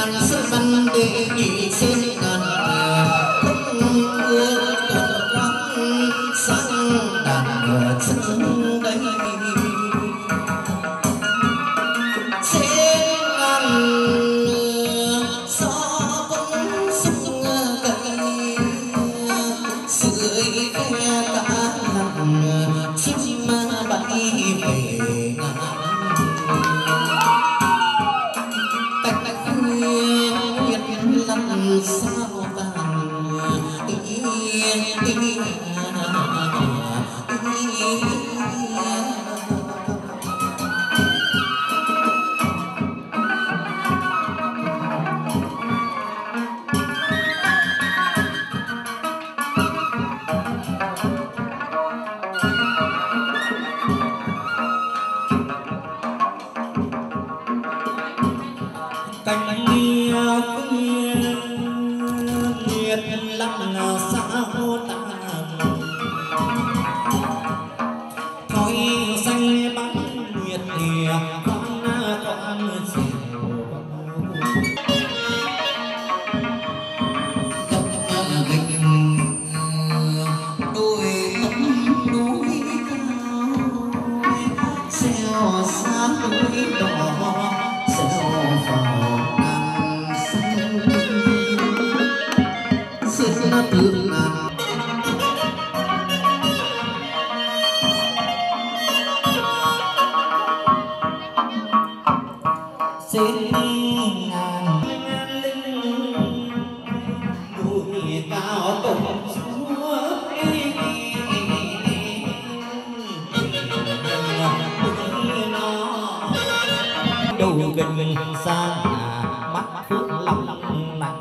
ngàn sức văn để nhị trên ngàn mưa tuần quang sáng đàn chân đây trên ngàn gió vẫn sung cây sưởi khe cả lần chim bay về ngàn làm sao tàn cánh nhiệt lắm sao tàn thôi xanh bắn nhiệt thì con dẻo gập ghềnh đôi tấm núi cao xeo xa núi đỏ xeo vào ngàn xanh xin nó thương ngàn xin ngàn linh núi cao tùng chúa đầu gần xa mắt phước lắm nặng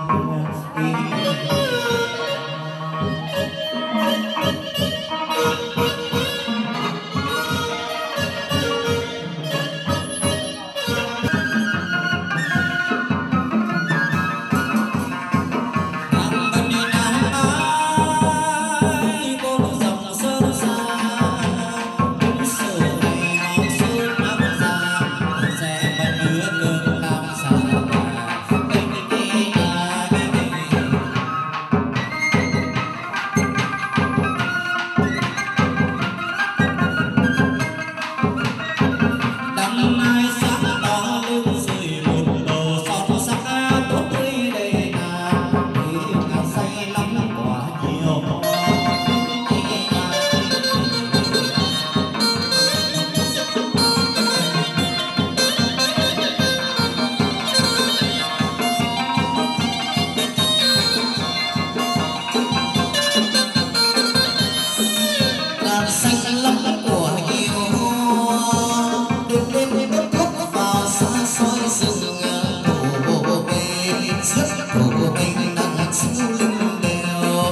xanh lắm của yêu đêm đêm bước bước vào xa xôi rừng cổ bê rất cổ bê nắng chiếu lưng đèo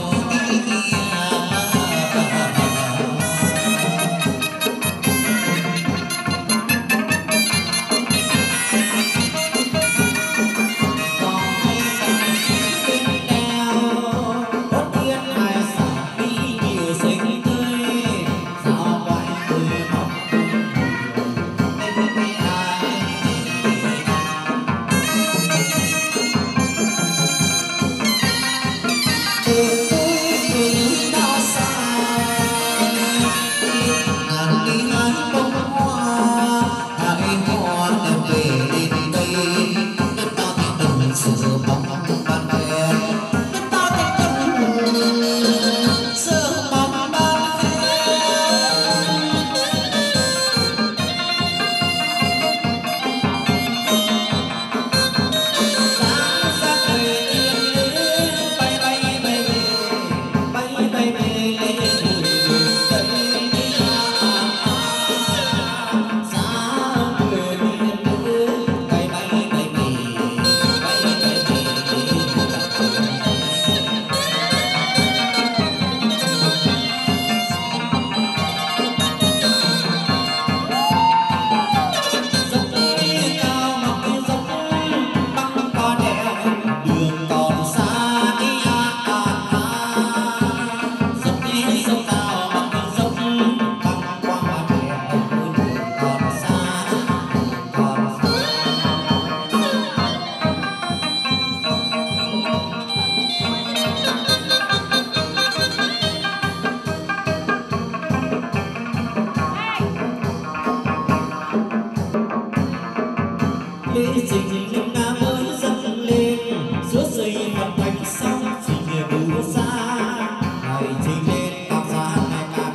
trình linh na mới dâng lên suốt xây phần thánh xong chỉ nhờ bù xa ngày trình lên cao giá ngày càng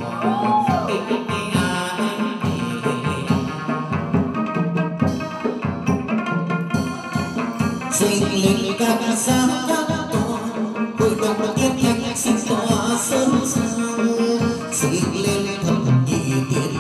trình lên các giá các toàn hội đồng tiên thanh sinh tỏa sơn sang trình lên thập nhị tiên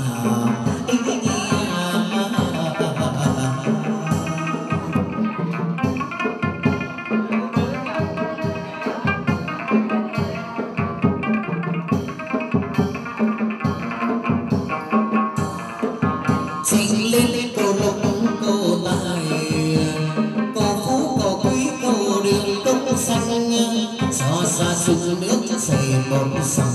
trình lên cầu lộc cầu tài cầu phú cầu quý cầu đường công xanh cho xa sung nước dày một dòng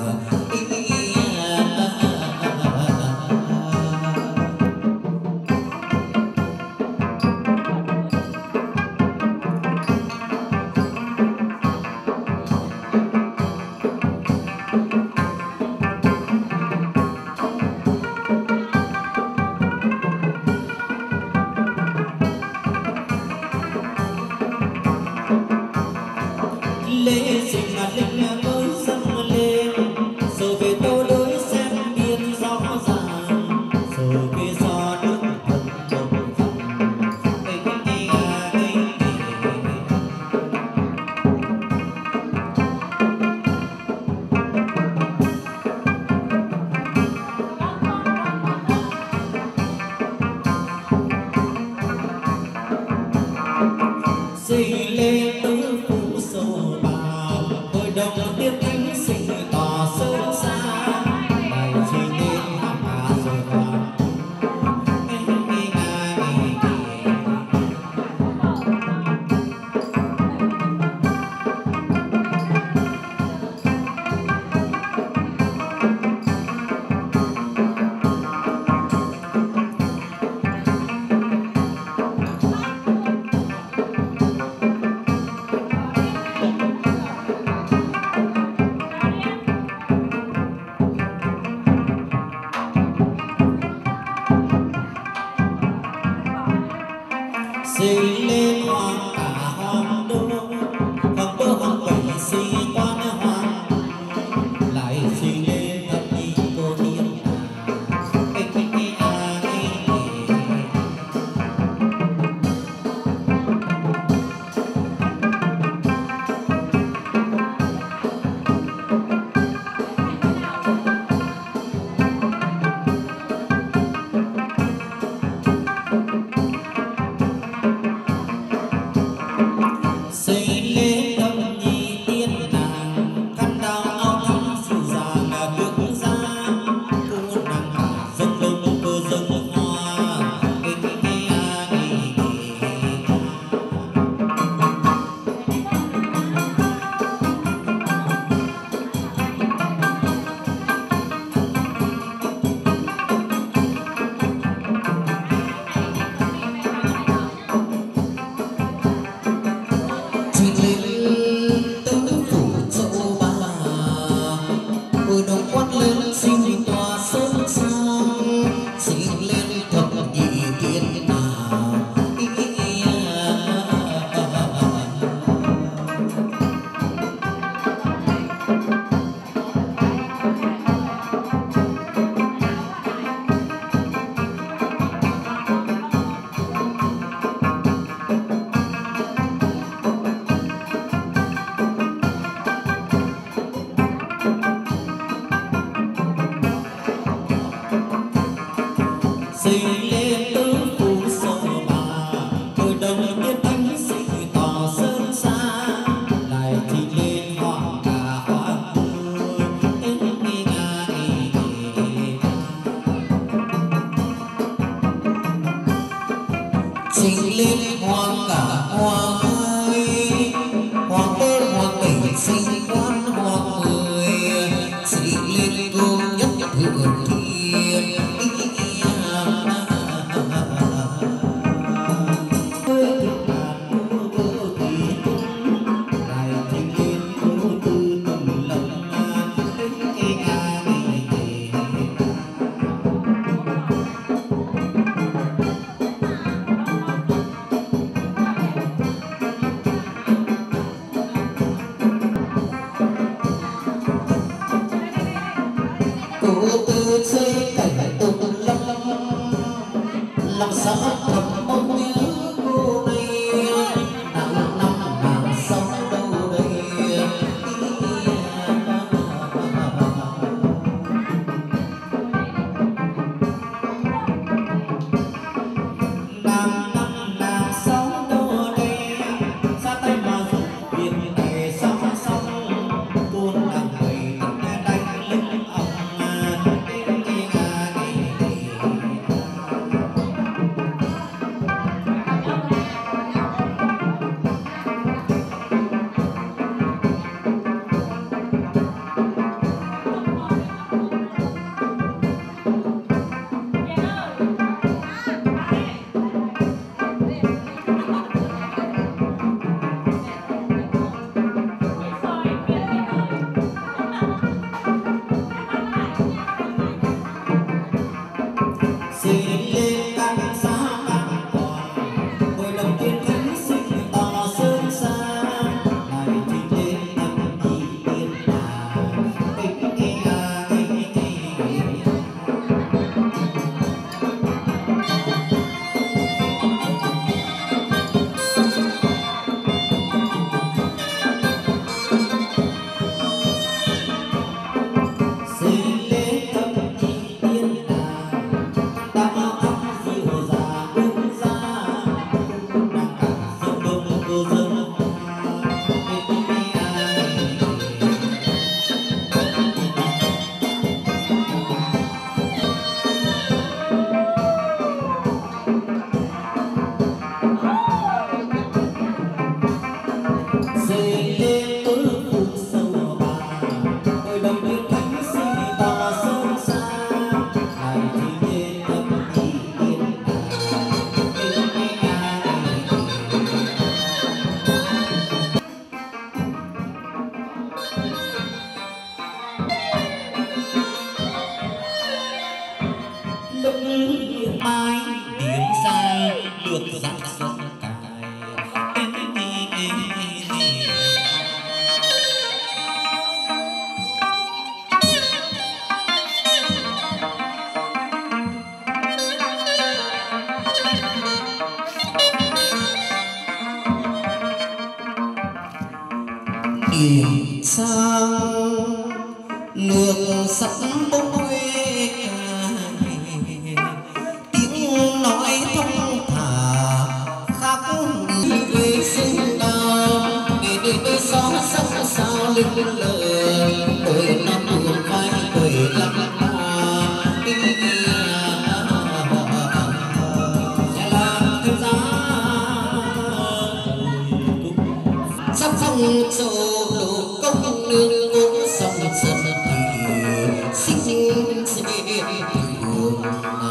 lễ trình là linh mới dâng lên rồi về tô đối xem biên rõ ràng rồi về gió nước thần đồng dây lên tứ phủ sầu bào hội đồng tiên thánh sinh tỏ sâu xa bài chỉ nên ham hà rồi hoàng xây lên hoàng cả hoàng đô hoàng bảy xây quan hoàng lại xây lên thập nhị cô tiên xây lên thập nhị tiên nàng căn đào áo thắm dịu dàng bước ra cô nàng cả dâng lông cơ dâng hoa trình lên tứ phủ châu ba hội đồng quát lên sinh tòa sơn sang trình lên thập nhị tiên nào xây lên tứ phủ sầu bà hội đồng tiên thánh sinh tỏ sơn xa lại thì lên họ cả hoa trình lên hoàng cả hoàng ơi hoàng đô hoàng bảy sinh quan hoàng mười trình lên cô nhất thượng thiên nhìn sang nước sắp bốc quê tiếng nói thông thả khác người sinh ta để gió sắc sao lên lời đời nó buồn vai đời lắm sắp phong châu lộ công nương cũng sông dần thì sinh sẽ thường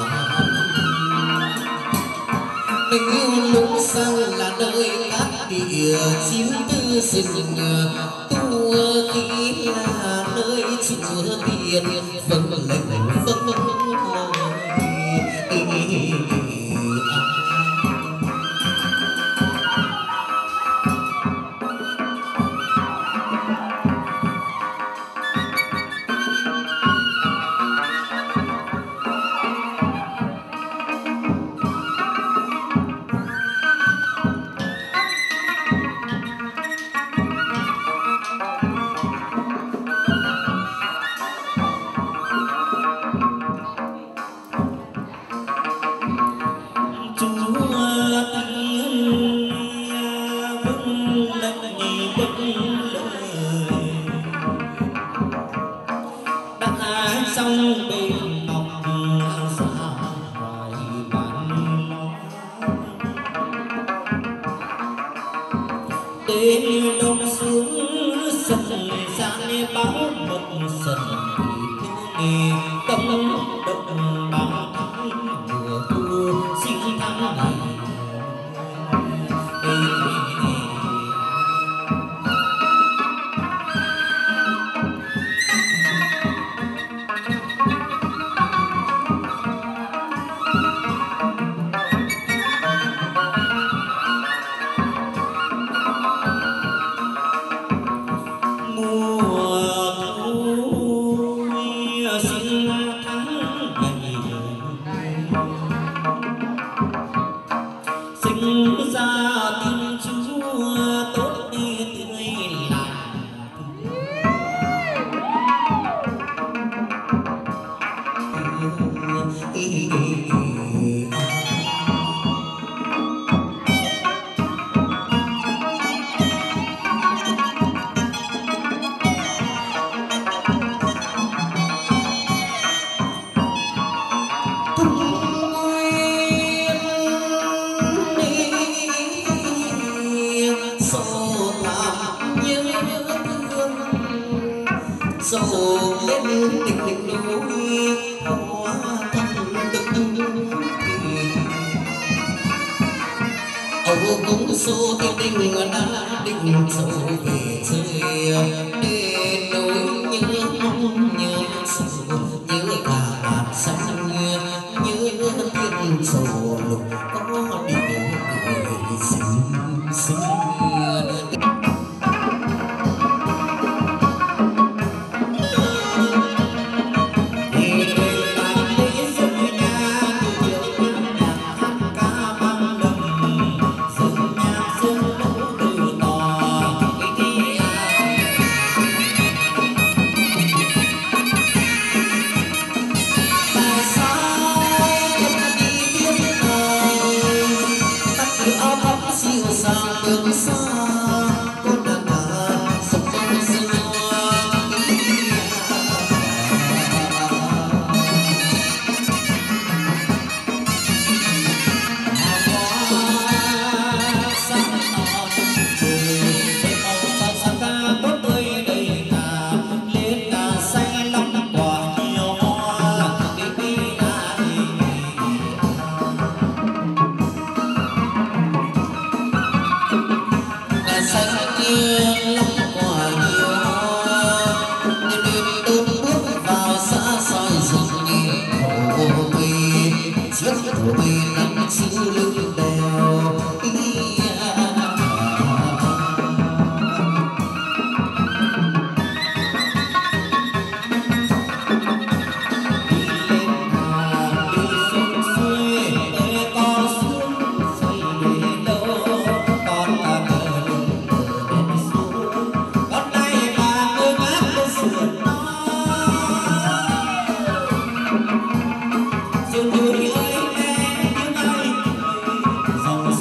mình yêu lúc sang là nơi cát địa chim tư rừng tu khi là nơi chùa tiền vâng lệnh vâng lời xong bên ngọc xa ngoài bàn nó đến đông xuống sân gian báo mật sân thì tâm động bao tháng mùa thu sinh tháng ngày dầu lên đỉnh núi hoa thắm đực âu cũng số thiên đình đã định dấu về chơi để nỗi nhớ mong nhớ sầu nhớ cả bạt xanh nhớ thiên sầu lục có điều cười xinh xinh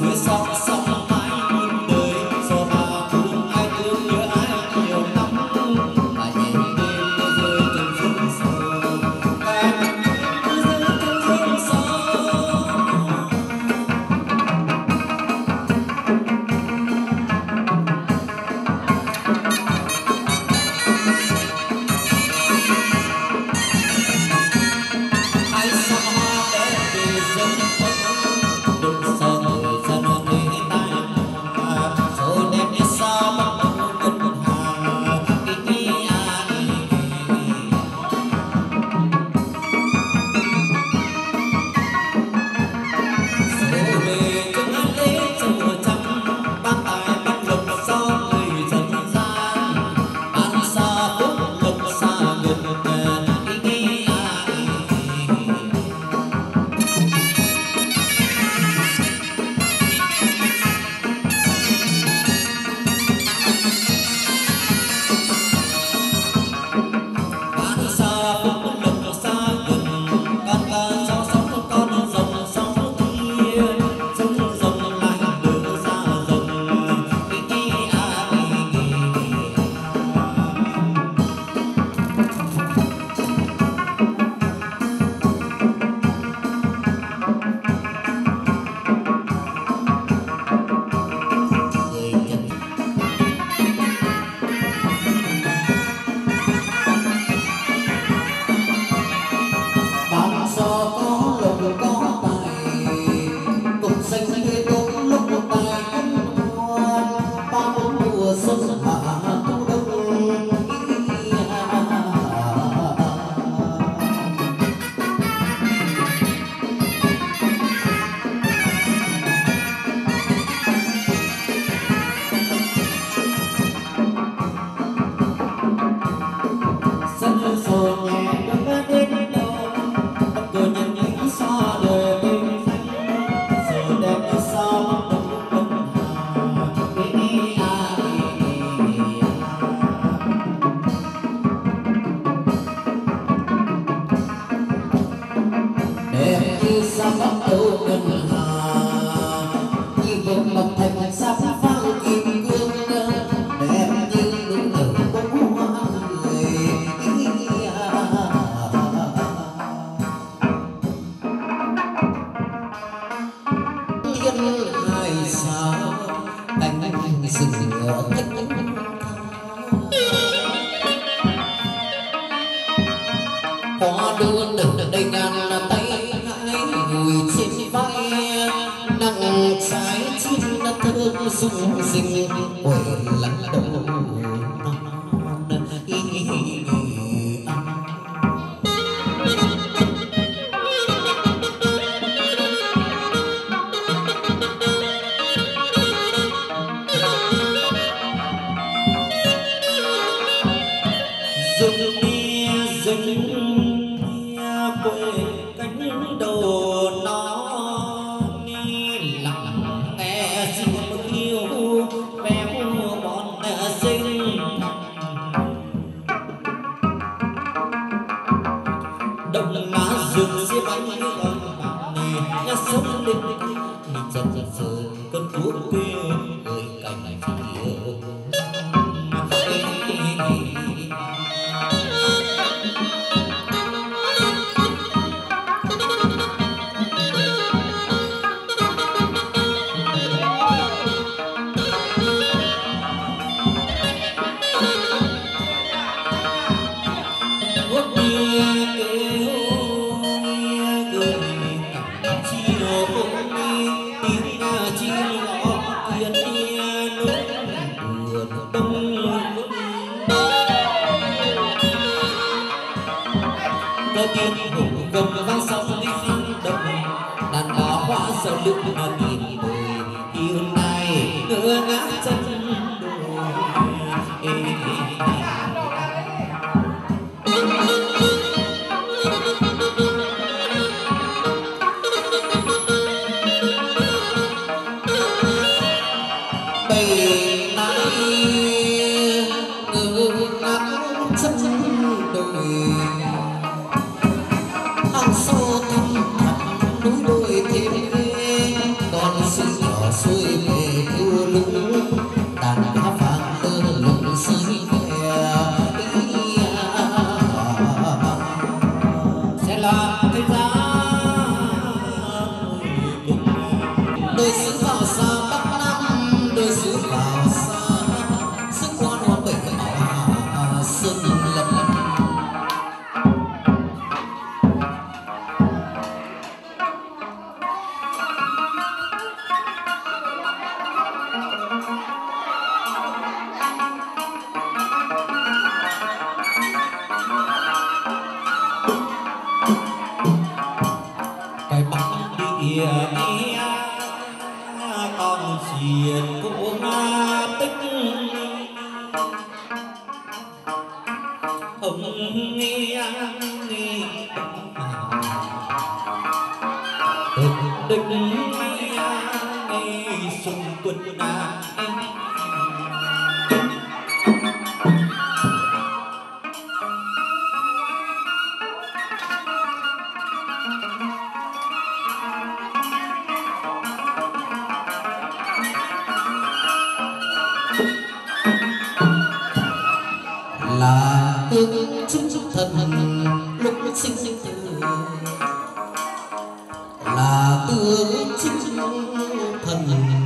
Hoa đưa đừng đầy ngàn tay hãy ngồi trên vai nặng trái chim đã thơm rung rinh ôi lắng đầu miền cũ Hà Tích ông nghe địch xung quân là tương chúng thần lúc sinh tử là tương chúng thần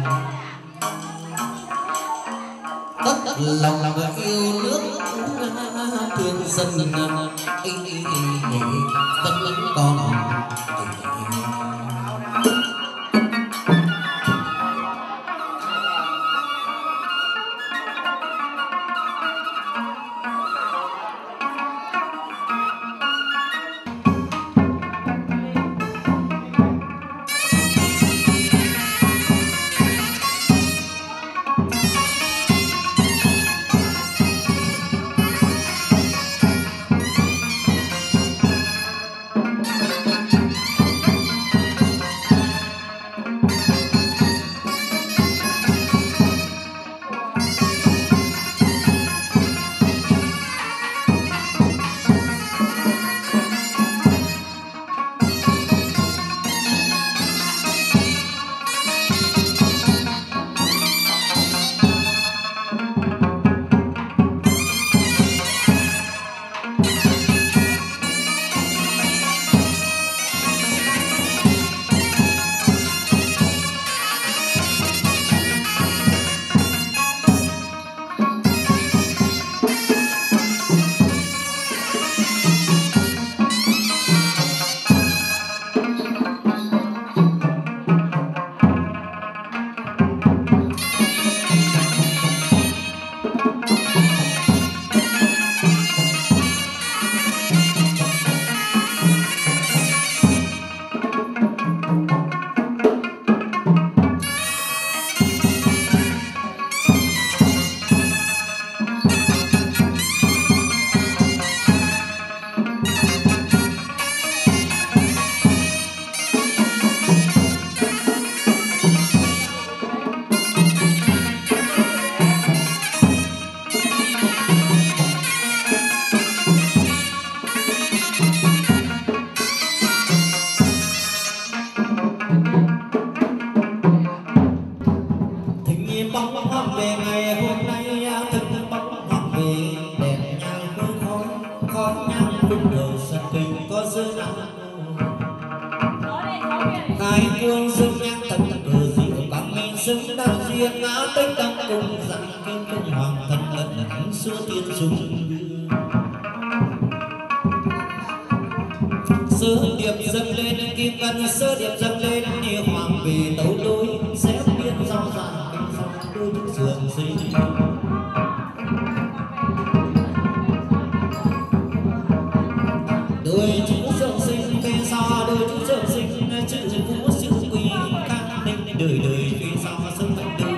tất lòng yêu nước thương dân vẫn còn sơ điệp dâng lên kim ngân sơ điệp dâng lên như hoàng về tấu đôi sẽ biên rau ràng kinh phong đôi những giường sinh đôi chữ giường sinh về sau đôi chữ giường sinh chữ phú chữ quý khang ninh đời đời về sau sông mạnh đời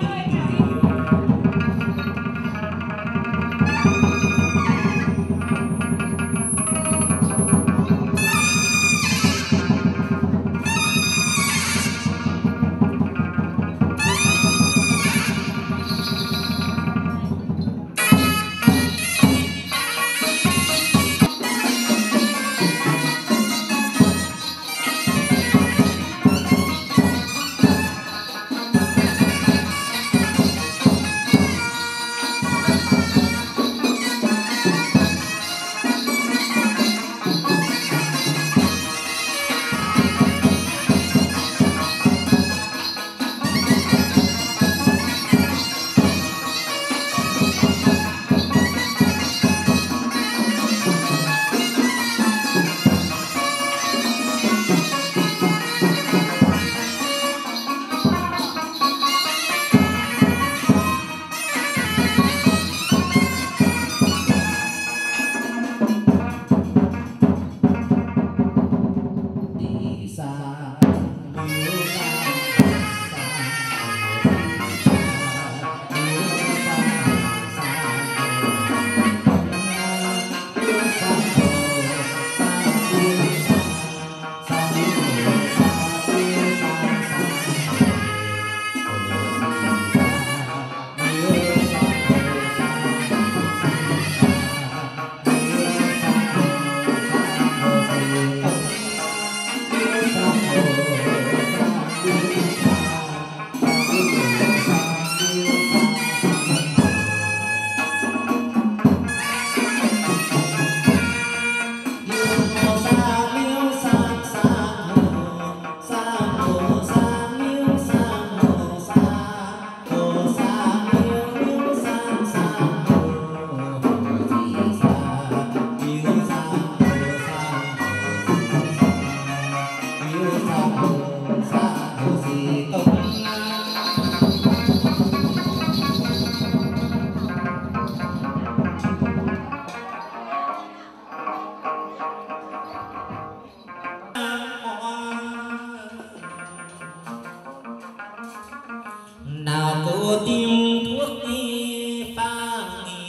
nào cô tìm thuốc đi pha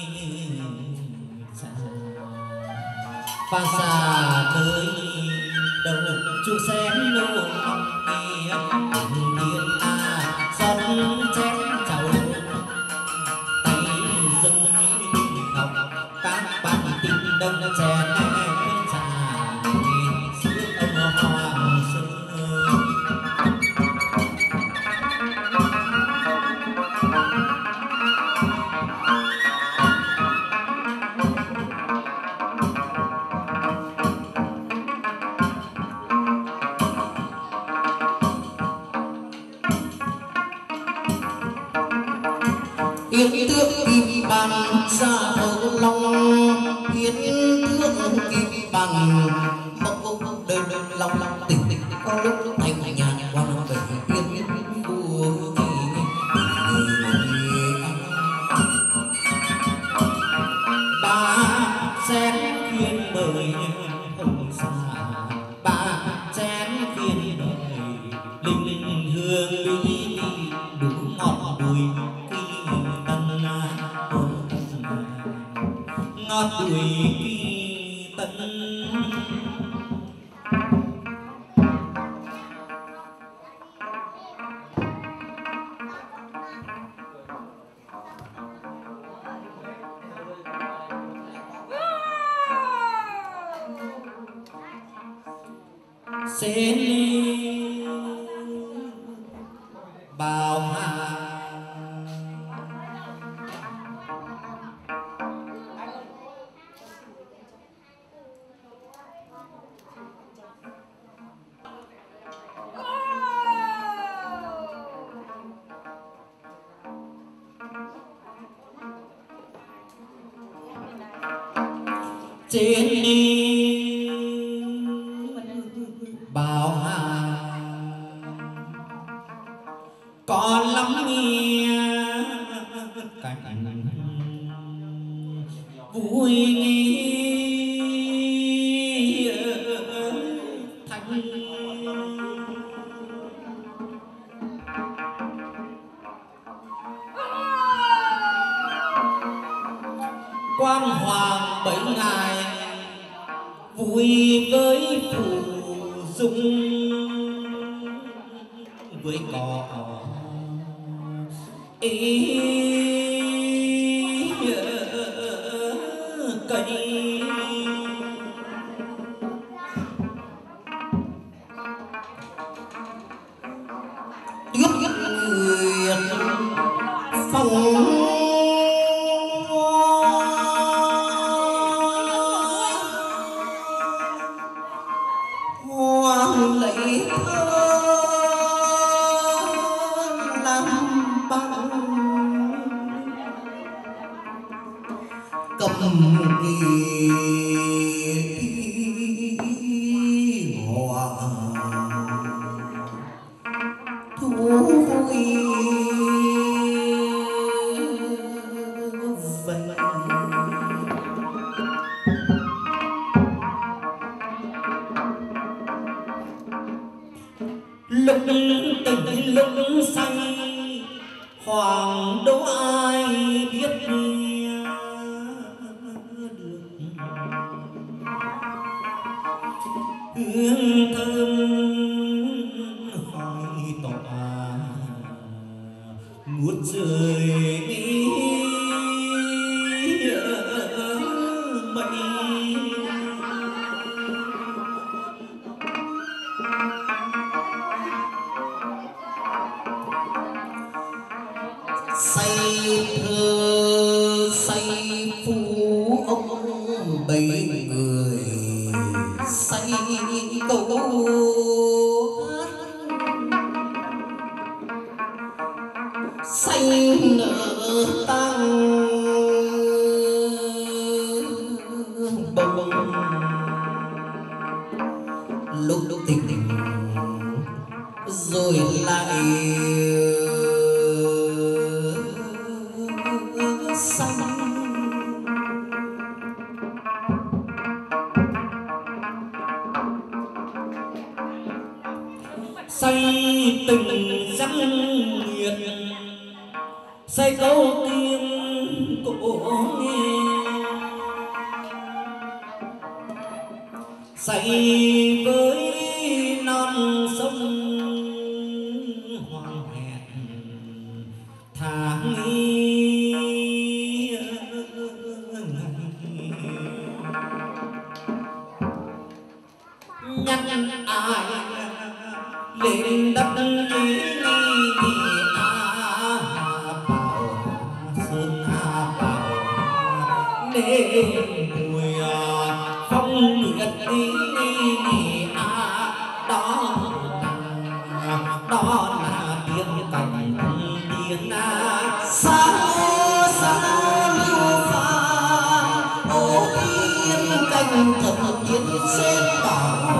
pha xa tới đâu chuông sen nô kia điện giọt chén chầu tay dâng học các bạn tình đông chén trà sữa ông hoàng sơn yên tước kim bằng ra hậu long yên tước kim bằng mẫu đời lòng tình có lúc thành nhàn quan về yên vua ba chén khuyên mời hồng xa ba chén khuyên mời linh hương lý đủ ngọt bùi ngọt bùi kỳ tân xin bao hà trên đi bao hàng còn lắm nghe cảnh vui nghi thành quan hoàng bảy ngày vui với phù dung với cỏ ý cây tuyết nguyệt phong lấy thơ làm bằng cầm kỳ hoàng thú vui vậy lúc tình lúc say hoàng đâu ai biết được hương thơm hỏi tỏa ngút trời mây say thơ say phú ông bảy người say câu hát say nở tăng bông lúc tình rồi lại say tình răng nguyệt say câu tiếng cổ nghe say với non sông hoang hẹn tháng nhăn ai lên đất ý sơn bảo nên mùi phong nguyệt đi đó là tiếng cảnh tiếng sao lưu pha ô yên canh thần tiến xếp bảo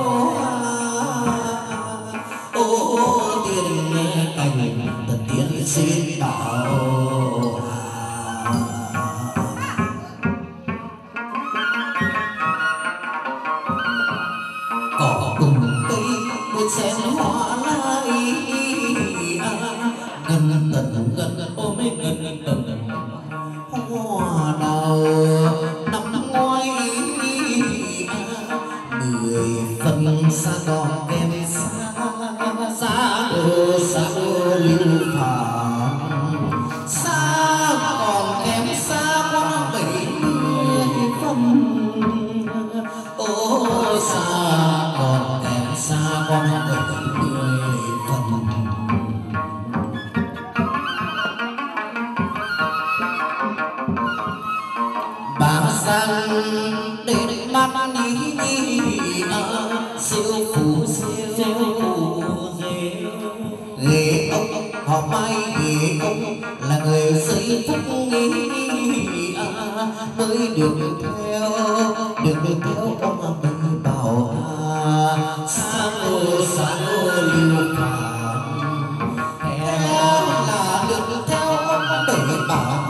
ô tiên cảnh thần tiến xếp bảo cỏ cùng cây một sen hoa lai ngân tần ôm ngân tần hoa đào năm ngoái 10 phần xa còn kém xa lưu phàm xa còn kém xa quá 70 phần ô xa còn kém xa quá 70 phần bà sang đến mắt siêu phù ghế ông họ mai ghế ông là người xây phúc nghi mới được theo ông mình bảo xa lưu phàm theo là được theo ông để bảo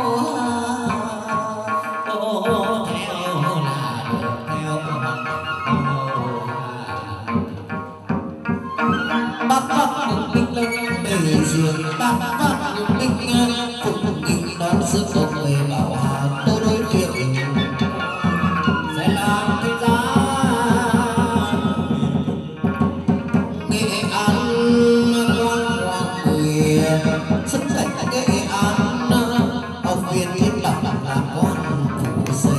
bác binh phục nghị đón sự phục về bảo hà tôi đối chuyện sẽ làm cái giá Nghệ An ngoan người sức đánh Nghệ An học viên thiên đạo là con phụ xây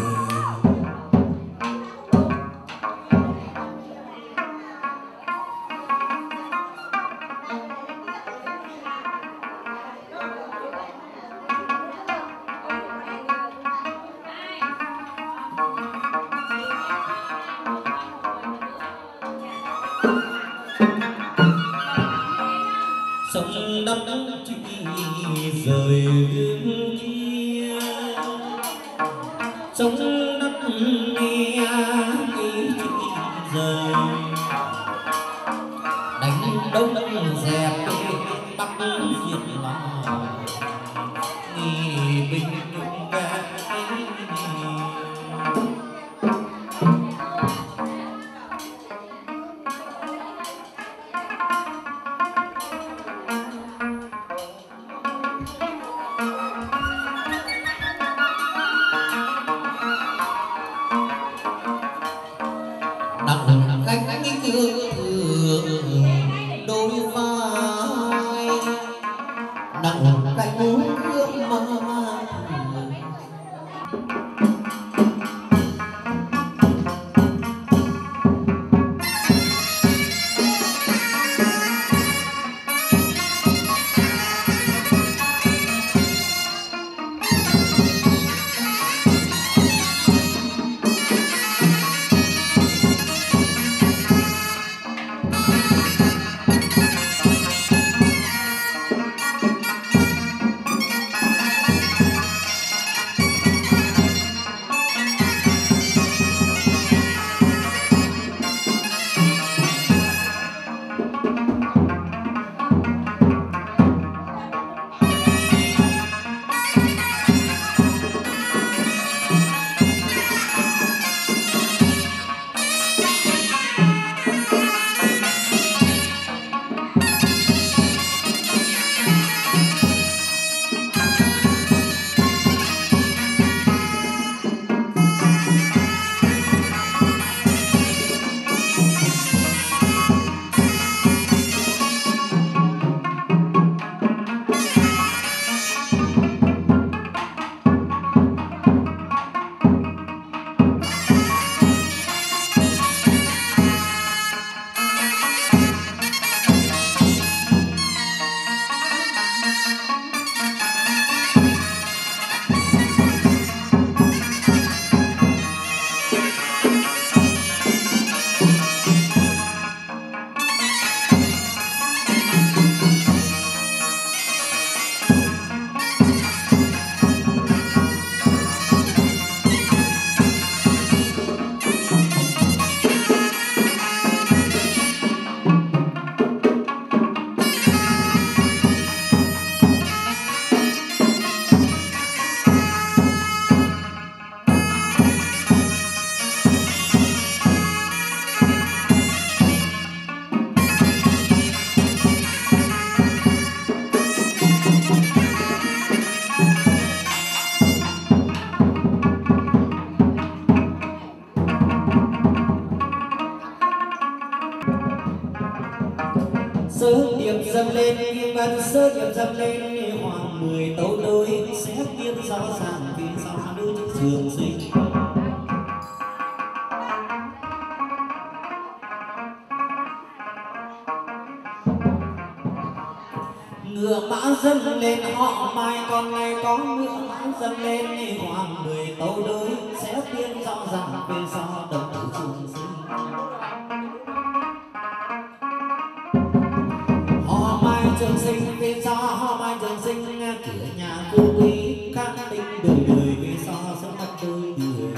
sông đất chỉ rời hướng kia sông đất nghe chỉ rời đánh đông dẹp bắc diệt lòng nghi bình về nặng cánh thương đôi vai nặng cánh hương mai ngân sơ nhập dâng lên hoàng 10 tấu đôi sẽ tiên rõ ràng vì sao đôi chữ trường sinh. Ngựa mã dâng lên họ mai con này có ngựa mã dâng lên hoàng 10 tấu đôi sẽ tiên rõ ràng vì sao đồng tử trường sinh. Họ mai trường sinh vì sao họ mai trường sinh cửa nhà cô quý các tinh đời đời vì sao sống mất đôi người.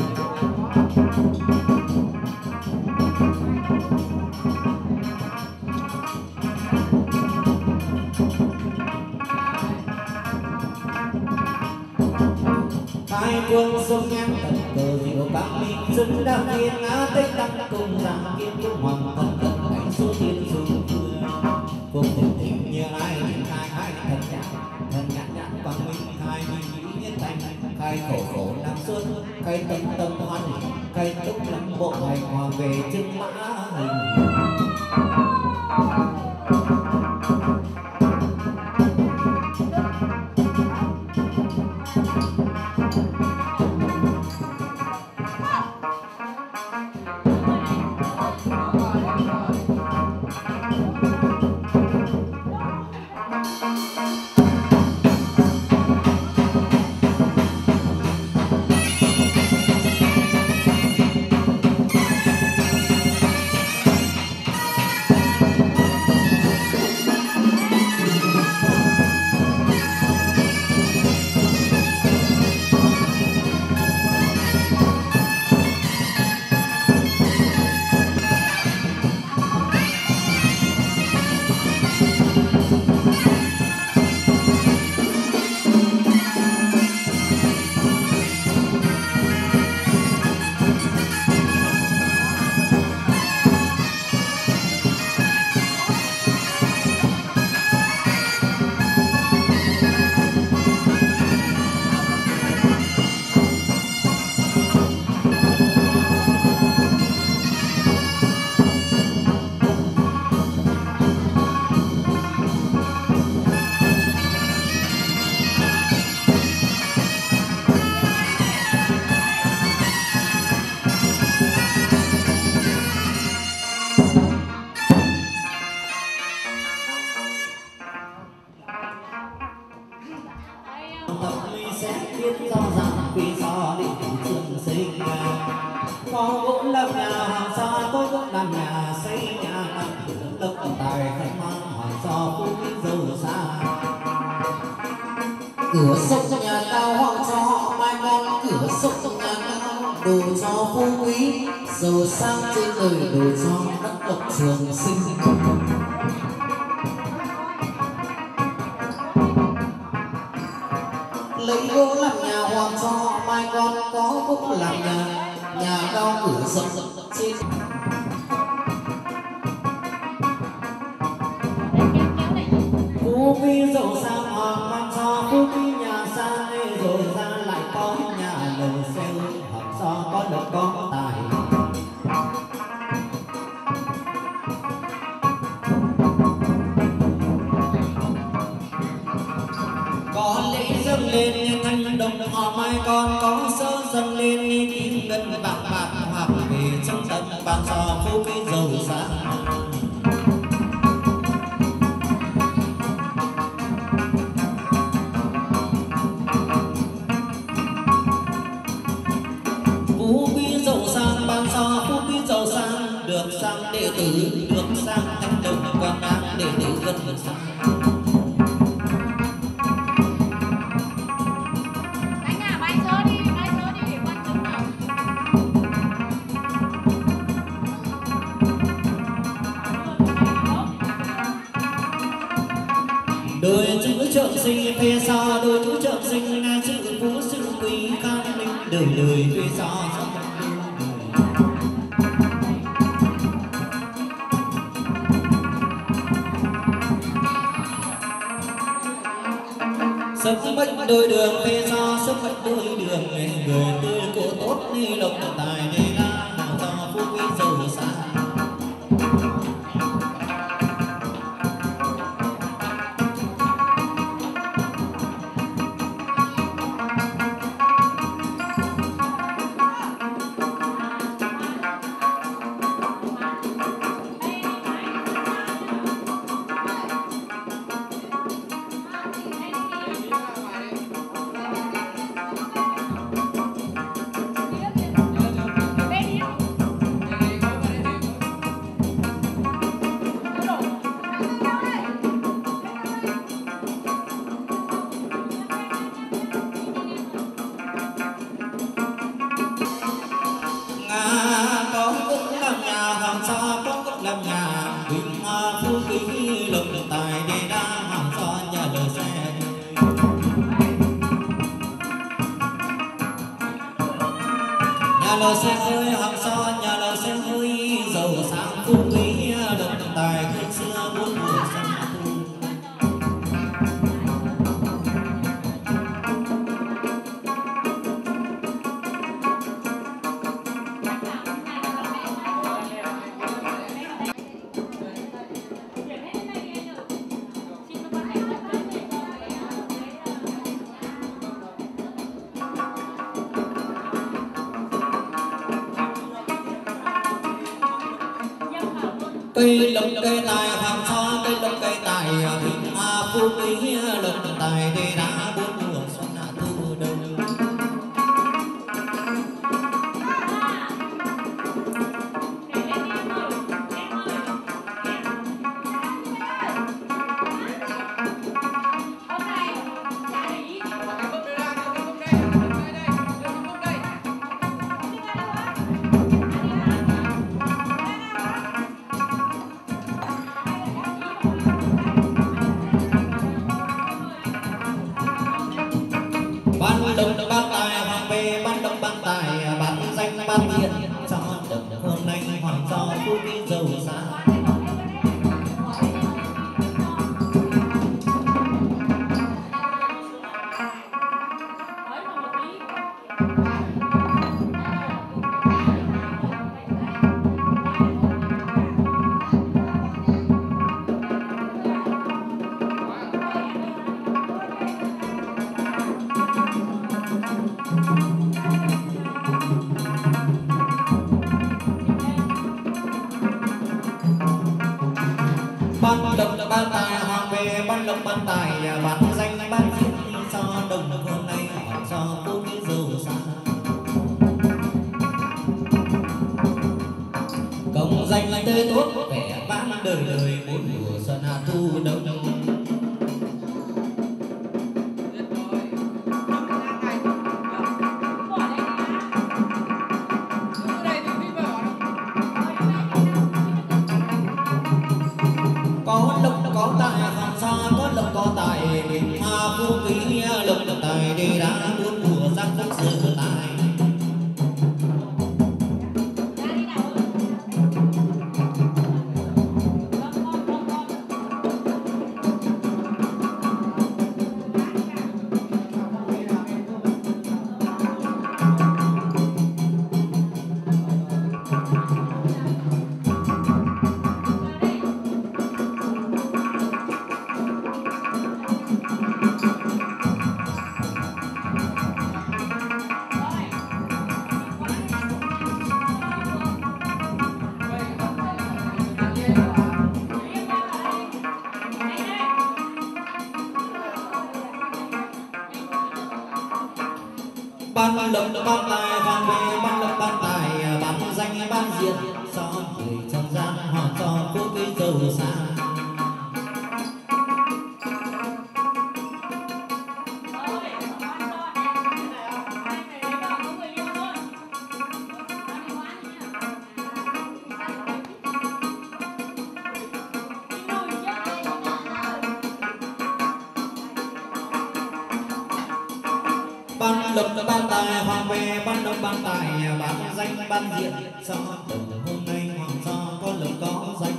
Hai quân sông ngang tận cờ diệu bác minh dân đang thiên á tích đăng cùng rằng kiếm cũng hoàng thần thần cảnh số thiên xuống cùng tình tình như ai hai thần nhãn quang minh hai minh nghĩa thành khai khổ khổ nam xuân khai tâm tâm hoan khai túc lắm bộ hành hòa về chứng mã hình. Cửa sông nhà cao họ cho họ mai ngon, cửa sông nhà cao đồ cho phú quý, giàu sang trên đời đồ cho đất độc trường sinh. Lấy gỗ làm nhà hoàng cho họ mai con, có gỗ làm nhà cao cửa sông trên. Phú quý giàu sang hoàng mang cho phú quý nhà sang rồi ra lại có nhà lầu xe học do có được có tài. Có lễ dâng lên thanh đồng họ mai con, có sơ dâng lên kim ngân bạc bạc hoặc về trong tâm ban cho phú quý giàu sang. Phú quý giàu sang ban cho phú quý giàu sang, được sang đệ tử được sang thanh đồng quan ác đệ tử gần sang. Đôi chữ trợ sinh phía sau, đôi chữ trợ sinh chữ phú sự quý can minh đời đời phía sau. Sức mệnh đôi đường phía sau, sức mệnh đôi đường người tươi của tốt ni lộc tài ni la cho phú quý giàu sang. nhà lầu xe hơi hàng so nhà lầu xe hơi giàu sang phú quý độc tài hương xưa bốn mùa xuân thu. Cây lộc cây tài hàng so cây lộc cây tài bình hoa phú quý lộc tài để đã bốn mùa xuân hạ thu đông. Ban đồng ban tài hoàng về ban đồng ban tài ban danh ban thiện cho đồng hôm nay hoàng do phú quý giàu sang. Ban đồng ban tài hoàng về ban đồng ban tài ban danh ban thiện cho đồng hôm nay hoàng do phú quý giàu sang. Công danh là tươi tốt vẻ vang đời đời bốn mùa xuân hạ thu đông. Có lộc có tài hàng xa có lộc có tài bình hoa phú quý lộc tài đi đã bốn mùa giang đất sự tài. Ban lộc ban tài hoàng về ban lộc ban tài ban danh ban diện cho người trần gian họ cho phú quý giàu sang. Ban lộc ban tài hoàng về ban lộc ban tài ban danh ban diện cho đồng hôm nay hoàng do có lộc có danh.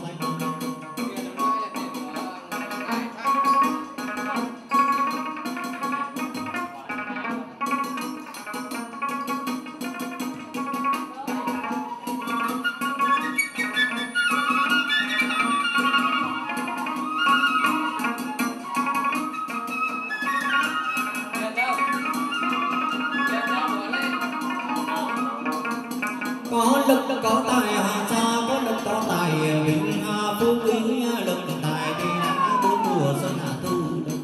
Có lộc có tài hà sa có lộc có tài bình hà phú quý lộc tài đi đã bốn mùa xuân hạ thu đông.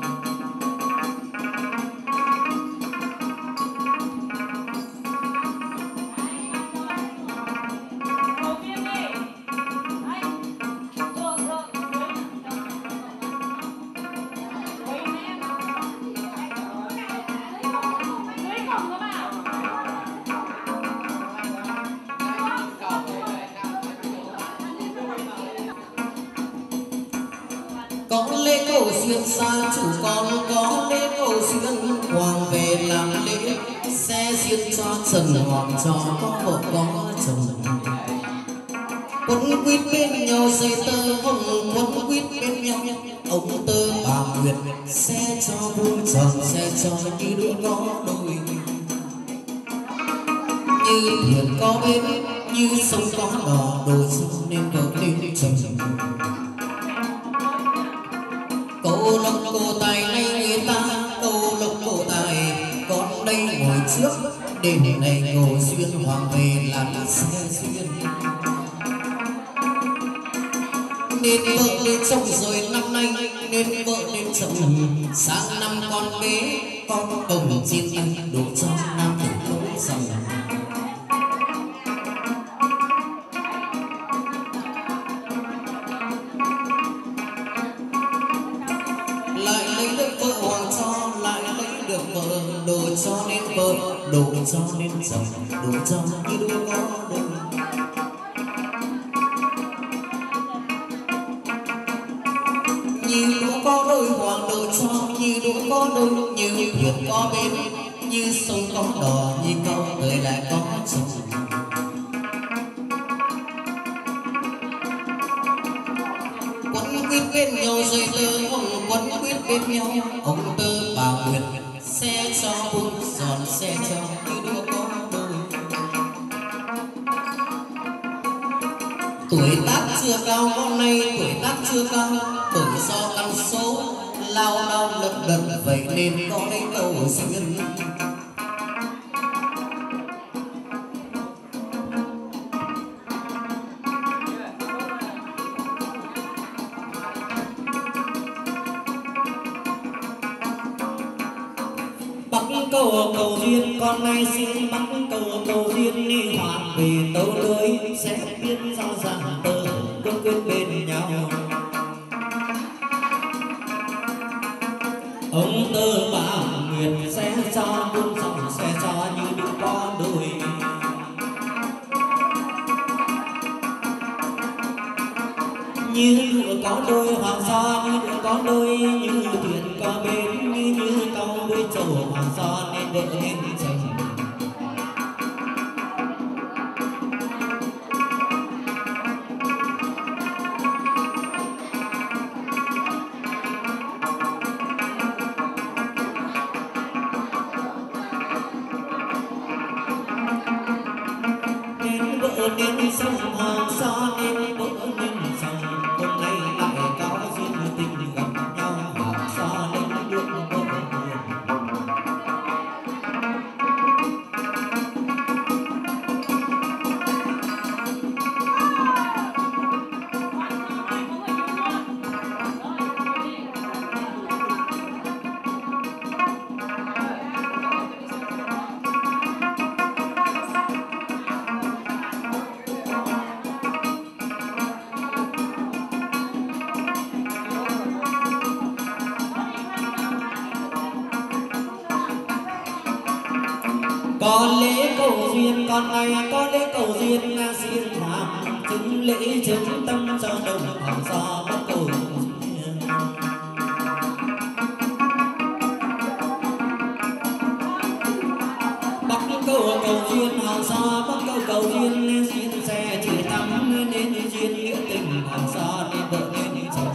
Có lễ cầu xuyên xa chủ con có lễ cầu xuyên hoàng về làm lễ xe duyên cho Trần Hoàng cho có vợ có chồng. Quấn quýt bên nhau dây tơ hồng, quấn quýt bên nhau ông tơ bà nguyệt, sẽ cho vui tròn sẽ cho như đứa có đôi, như thuyền có bến như sông có đò, đôi sông nên vợ nên chồng. Câu lộc cô tài nay người ta câu lộc cô tài, con đây ngồi trước đêm này cầu duyên hoàng về là xe duyên. Nên vợ nên chồng rồi năm nay, nên vợ nên chồng sang năm con bé con đồng trên tay đổ cho nam tử lối dòng. Lại lấy được vợ hoàng cho, lại lấy được vợ đồ cho nên vợ, đồ cho nên chồng, đồ cho như đứa có đôi. Như đũa có đôi hoàng đồ cho, như đũa có đôi, như thuyền có bến, như sông có đò, như câu tới lại có chồng. Quấn quýt bên nhau dây tơ hồng, quấn quýt bên nhau ông tơ bà nguyệt, sẽ cho vui giòn sẽ cho như đũa có đôi. Tuổi tác chưa cao con nay tuổi tác chưa cao, bởi do căn số lao đao lật đật, vậy nên có cái câu duyên. Bắc cầu duyên con nay xin bắc cầu duyên đi hoàng về tấu lưới, sẽ biết rõ ràng tơ quân quyết bên nhau. Ông tơ bà nguyệt sẽ cho buông dòng sẽ cho như đứa có đôi. Như đứa có đôi hoàng sa, như đứa có đôi, như thuyền có bến, như câu đôi trầu hoàng sa nên vợ nên chồng. Nên vợ nên sông hoàng sa nên vợ nên chồng. Hôm nay lại có duyên tình gặp nhau, hoàng sa nên được vợ hiền. Con lễ cầu duyên con nay con lễ cầu duyên xin hoàng chứng lễ chứng tâm cho đồng hoàng sa bắc cầu duyên. Bắc cầu duyên hoàng sa bắc cầu duyên nên xin xe chỉ thắm nên duyên nghĩa tình hoàng sa nên vợ nên chồng.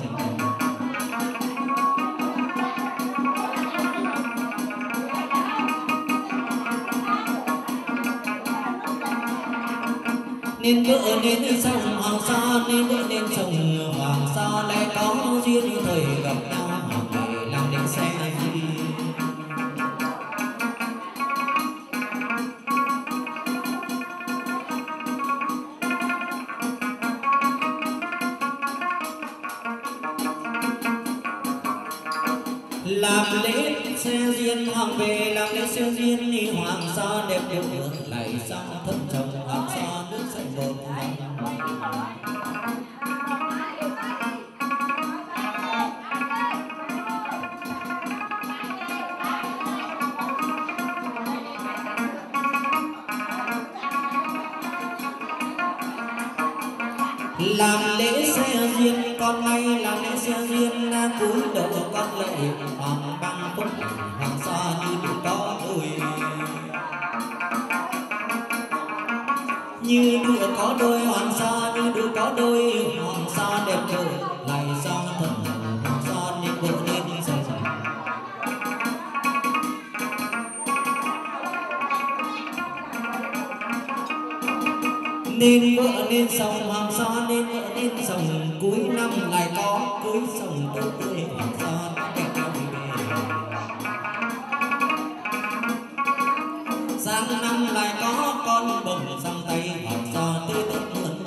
Nên vợ nên chồng hoàng sa nên vợ nên chồng hoàng sa lại có duyên thời gặp nhau hoàng về làm đến xe gì. Làm lễ xe duyên hoàng về làm lễ xe duyên đi hoàng sa đẹp đẹp được lại sang thân chồng hoàng sa nước sạch một làm lễ xe duyên con nay làm lễ xe duyên cúi đầu con lạy hoàng băng phúc hoàng sa như đứa có đôi. như đứa có đôi hoàng sa, như đứa có đôi hoàng sa đẹp trời lại sang thần hoàng sa nên vợ nên dần nên vợ nên sòng hoàng sa nên vợ nên sòng cuối năm lại có cưới sòng tươi tươi hoàng sa đẹp trời sang năm lại có con bồng sang tay hoàng sa tươi tốt hơn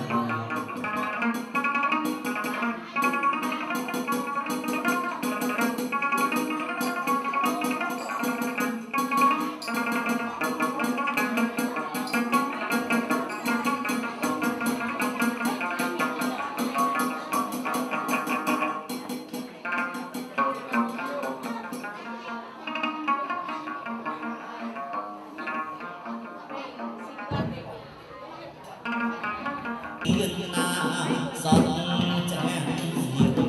yên na giọt chén rượu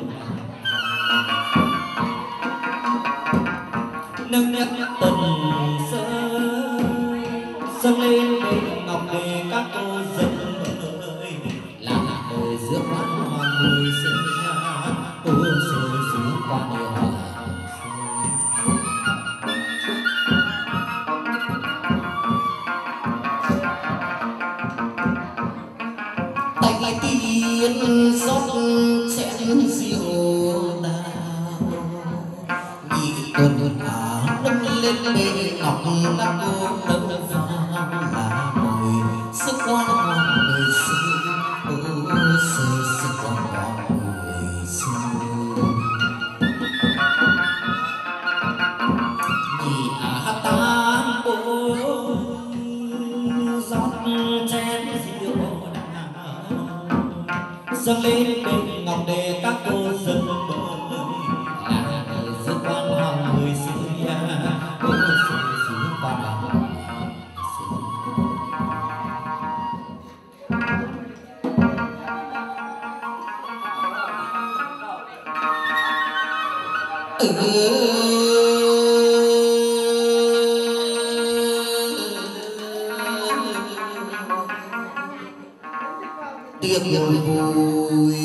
nâng nhất tuần sơ dâng lên bên ngọc đề các cô dân ơi làm đời giữa quán hoàng người sinh ô sôi xuống qua đời hoàng tay tiên rót chén rượu đào nhị tuần nâng lên bệ ngọc các cô nâng vào là mời sức quan hoàng người xưa ô sôi sức quan hoàng người xưa nhị tam ô rót chén rượu dâng lên bên ngọc đề các cô dân là đời giữa quan hoàng người xưa ô sôi xuống qua hoàng tiếng vui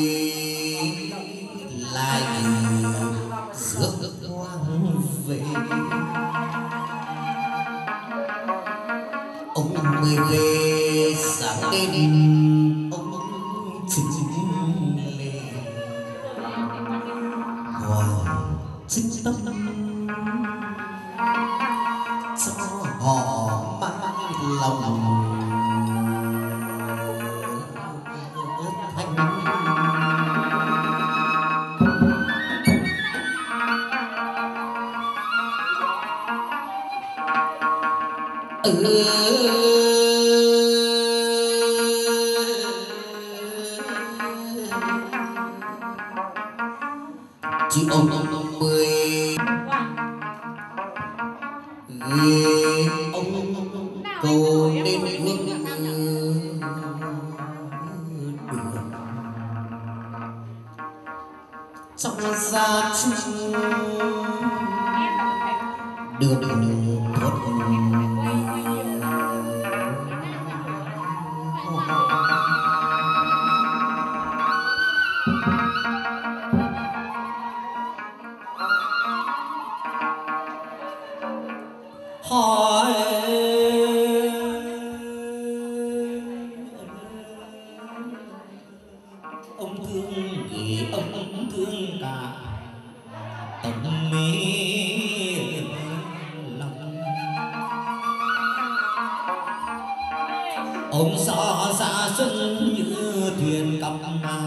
lại rước quang về ông mới về sáng đêm ông chứng lên hoàng chính tâm cho họ mãi lòng chứ ông mười ghê ông cầu nên hương trong gia chung được thoát hỏi ông thương gì ông thương cả tâm mê lòng ông xa xa xuân như thuyền cập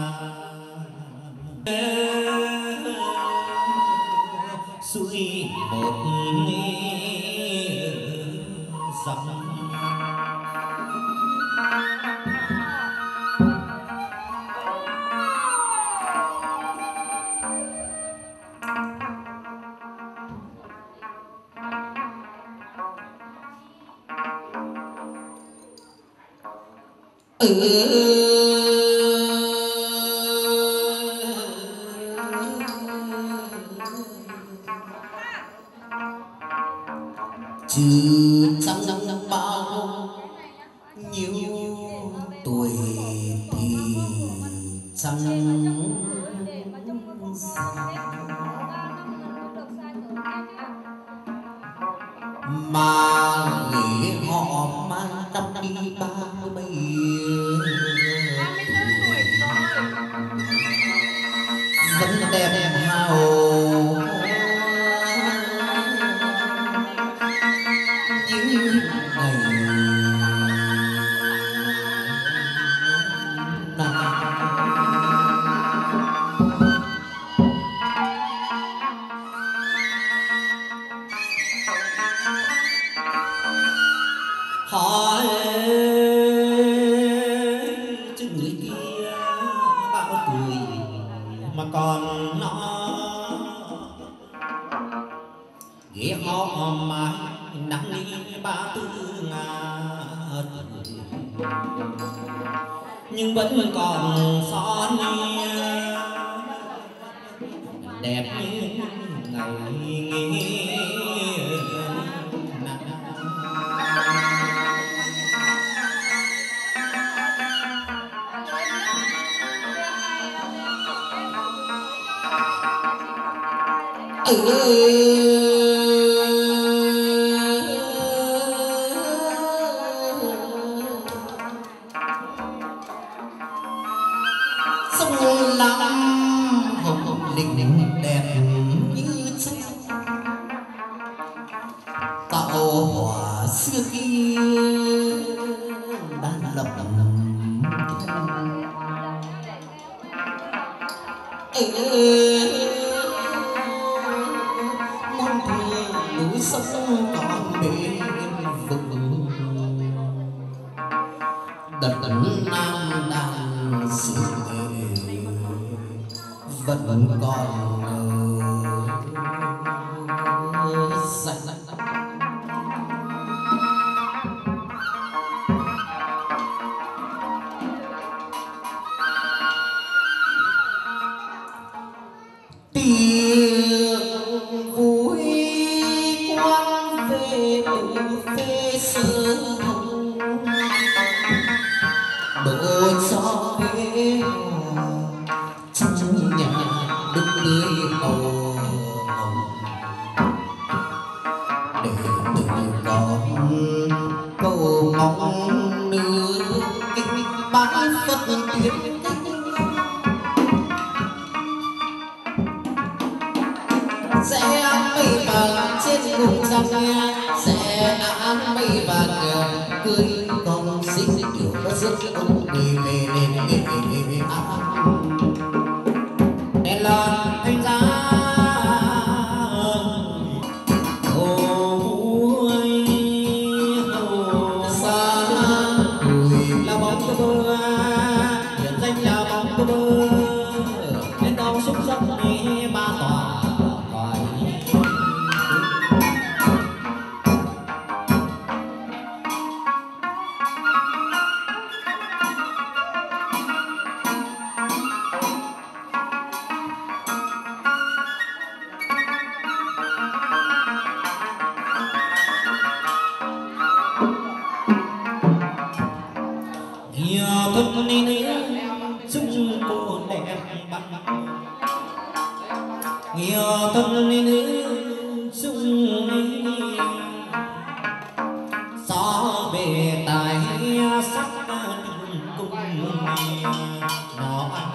suy một dòng chứ trăm năm bao nhiêu mà nghĩ họ mang tâm đi 30 vẫn đẹp hào những ngày hỏi chứ người kia bao tuổi mà còn nó ghé họ mãi nắng đi 34 ngàn nhưng vẫn còn son đẹp như ngày nghỉ. Sông Lam hồng linh đẹp như tranh tạo hỏa xưa kia đã lập mong thơ núi sông còn bên vùng đất Nam đang sự vẫn còn xanh tiếng vui quang về từ phê sơ độ gió về trong nhà đúc tươi màu hồng để từng con câu mong nước kinh bãi phất tuyết sẽ mây vàng trên cùng trăng sẽ ăn mây vàng cưới con xích kiểu nó rước ông đi về đèn lon thanh giá xa gửi là bóng cơ bơ hiện danh là bóng cơ bơ lên đầu xúc sắc đi ba tòa thân đi chung cô đẹp bằng nhiều thân đi chung gió về tài sắc cùng nó ăn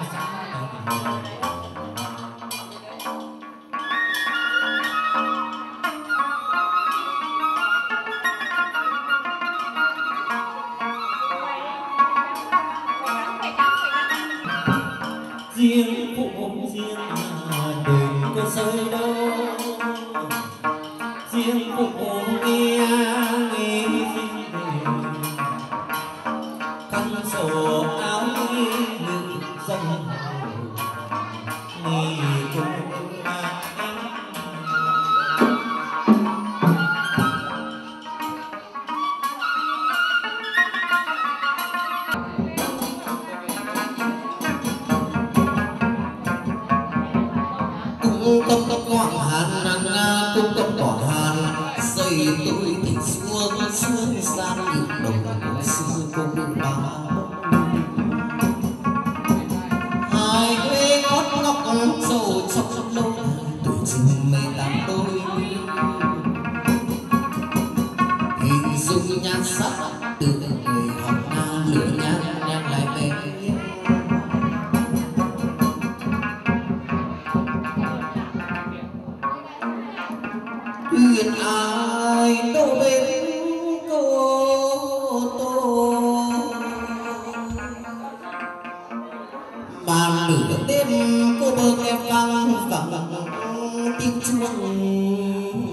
riêng phụ riêng đừng có rơi đâu riêng phụ nghe riêng khăn sổ áo ngực dòng nghỉ cùng cung cấp quảng hàn nàng cung cấp quảng hàn xây tôi thì xuống sương gian nhịp đồng của xưa cung ba hai quê gót ngọc dầu trong lâu tuổi sinh mây tám đôi dùng nhan sắc từ người học na lửa nhan nhan lại về huyền ai đâu bên cô tô mà lửa đêm cô bơ em vang vẳng tiếng chuông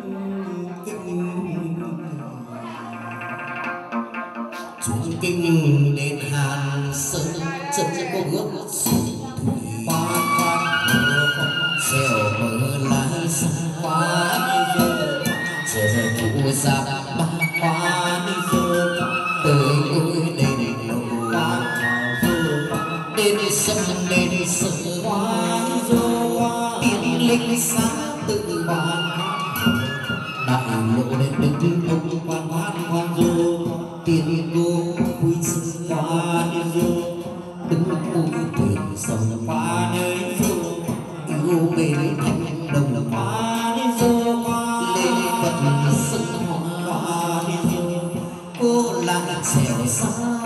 chuông kinh đền Hàn Sơn chân cô bước khoan xèo mơ lái sang quá giờ cụ già ba hoa tới ngôi đền lầu đền sông đền sông hoa tiên linh sáng tự bàn đại lộ đền đứng ông quan du tiên cô vui sương hoa đứng mũi thuyền sông hoa nơi yêu bên thành đồng hoa lê vật sông hoa cô làng xẻo xa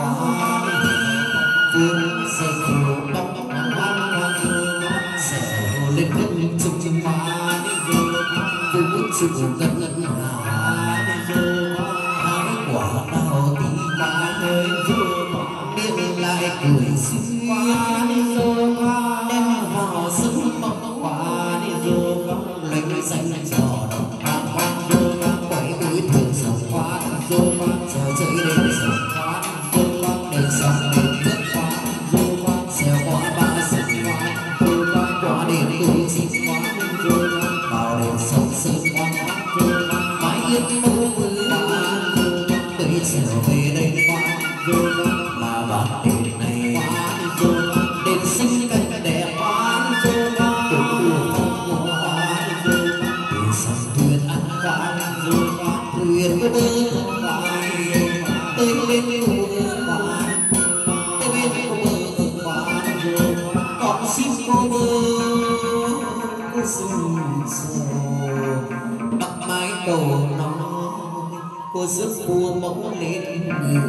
vương xây phủ bóng xẻo lên thân chung hoa vũ trụ gần hái quả đào tí hoa nơi miệng lại cười duyên đem vào sân bóng hoa lấy danh trò đồng hoang quay núi thường sông hoa treo chơi đến sông hoa đến sông đến nước hoa xeo hoa ba sông hoa đến núi chim hoa vào đến sông sơn hoa mái yên mơ tới trở về đây mà bạn đền này đền xinh cảnh đẹp thuyền ăn thuyền có bơi tới bên còn xin cô bơ cô sừng sầu bắc mái cầu nóng cô rước vua mẫu lên người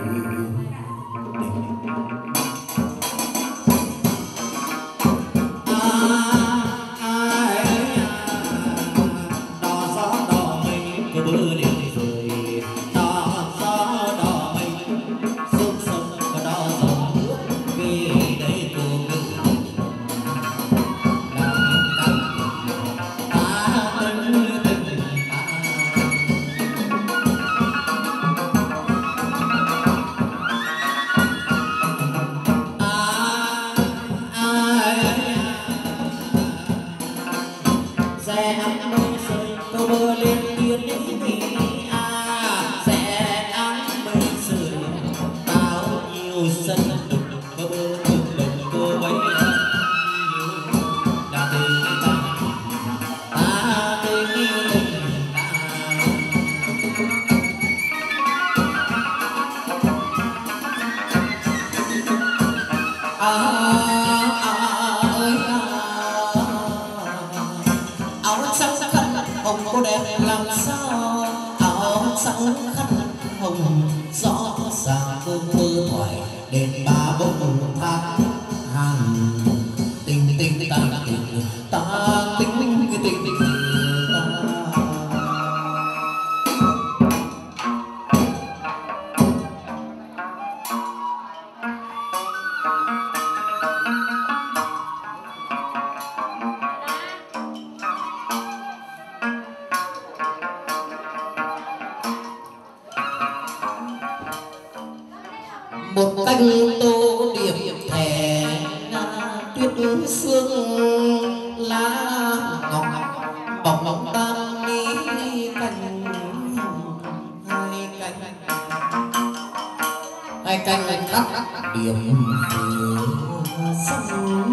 áo trắng khăn hồng cô đẹp làm sao áo trắng khăn hồng rõ ràng cơn mơ thoại đền ba bông thang hàng tình tình ta tình ta tình tình tình một canh tô điểm thẻ tuyết sương lá ngọc bọc ngọc tam mi canh hai canh thắt điểm sông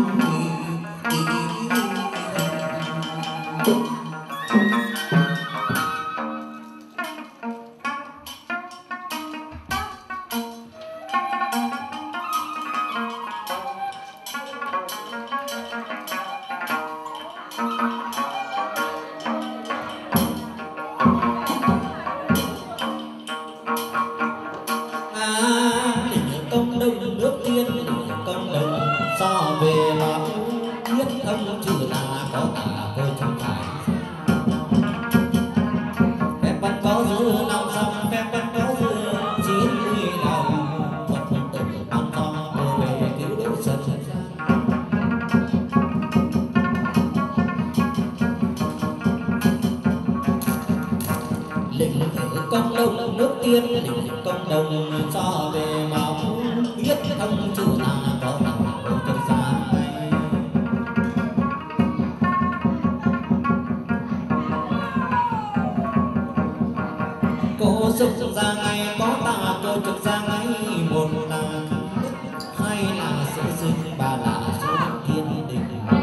lĩnh công đông nước tiên lĩnh công đồng cho về máu biết thông chữ là có nằm ở trong gia cô sức ra ngay có ta cô trực ra ngay một là hai là sự sinh ba là số thiên đình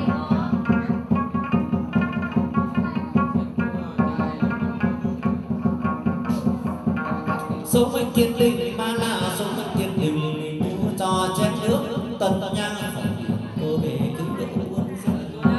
số mệnh thiên đình ba là số mệnh thiên đình mua cho chén nước tần nhang cô về cứu độ quân dân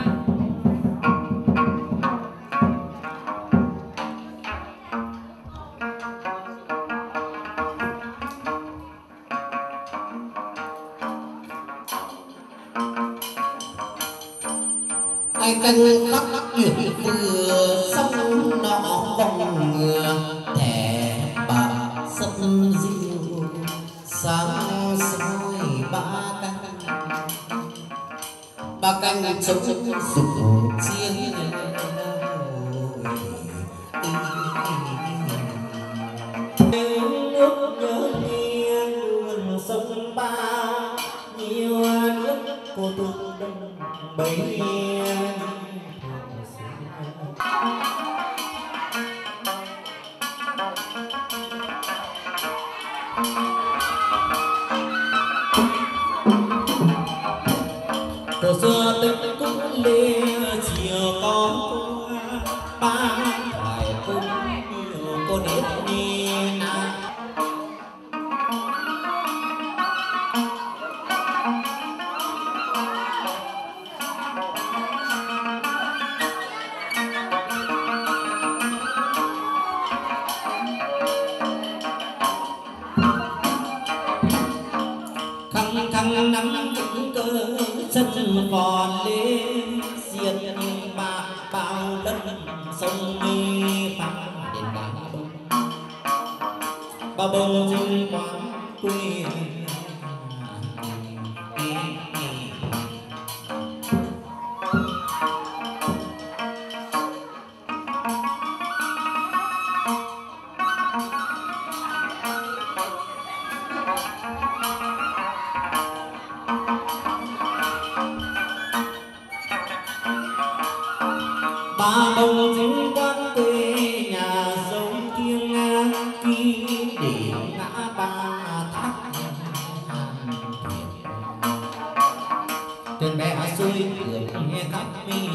ai canh khắc chuyển vừa sông nó vòng ngừa thẻ bạc sấp diêu sáng soi ba canh chống sụp chiêng nước nhớ nghiêng sông ba nhiều nước cô tương đông bấy từ xưa tình cũng lìa chiều có ba phải cũng nhiều cô đến nhìn khăng khăng nắm vững cơ chân còn lên xiên bạc bao lần sông đi phá đến ba bông trên quán quê ba bông trên quán quê nhà giống kiêng ký để ngã ba thác trên bè xuôi cửa nghe khắp mi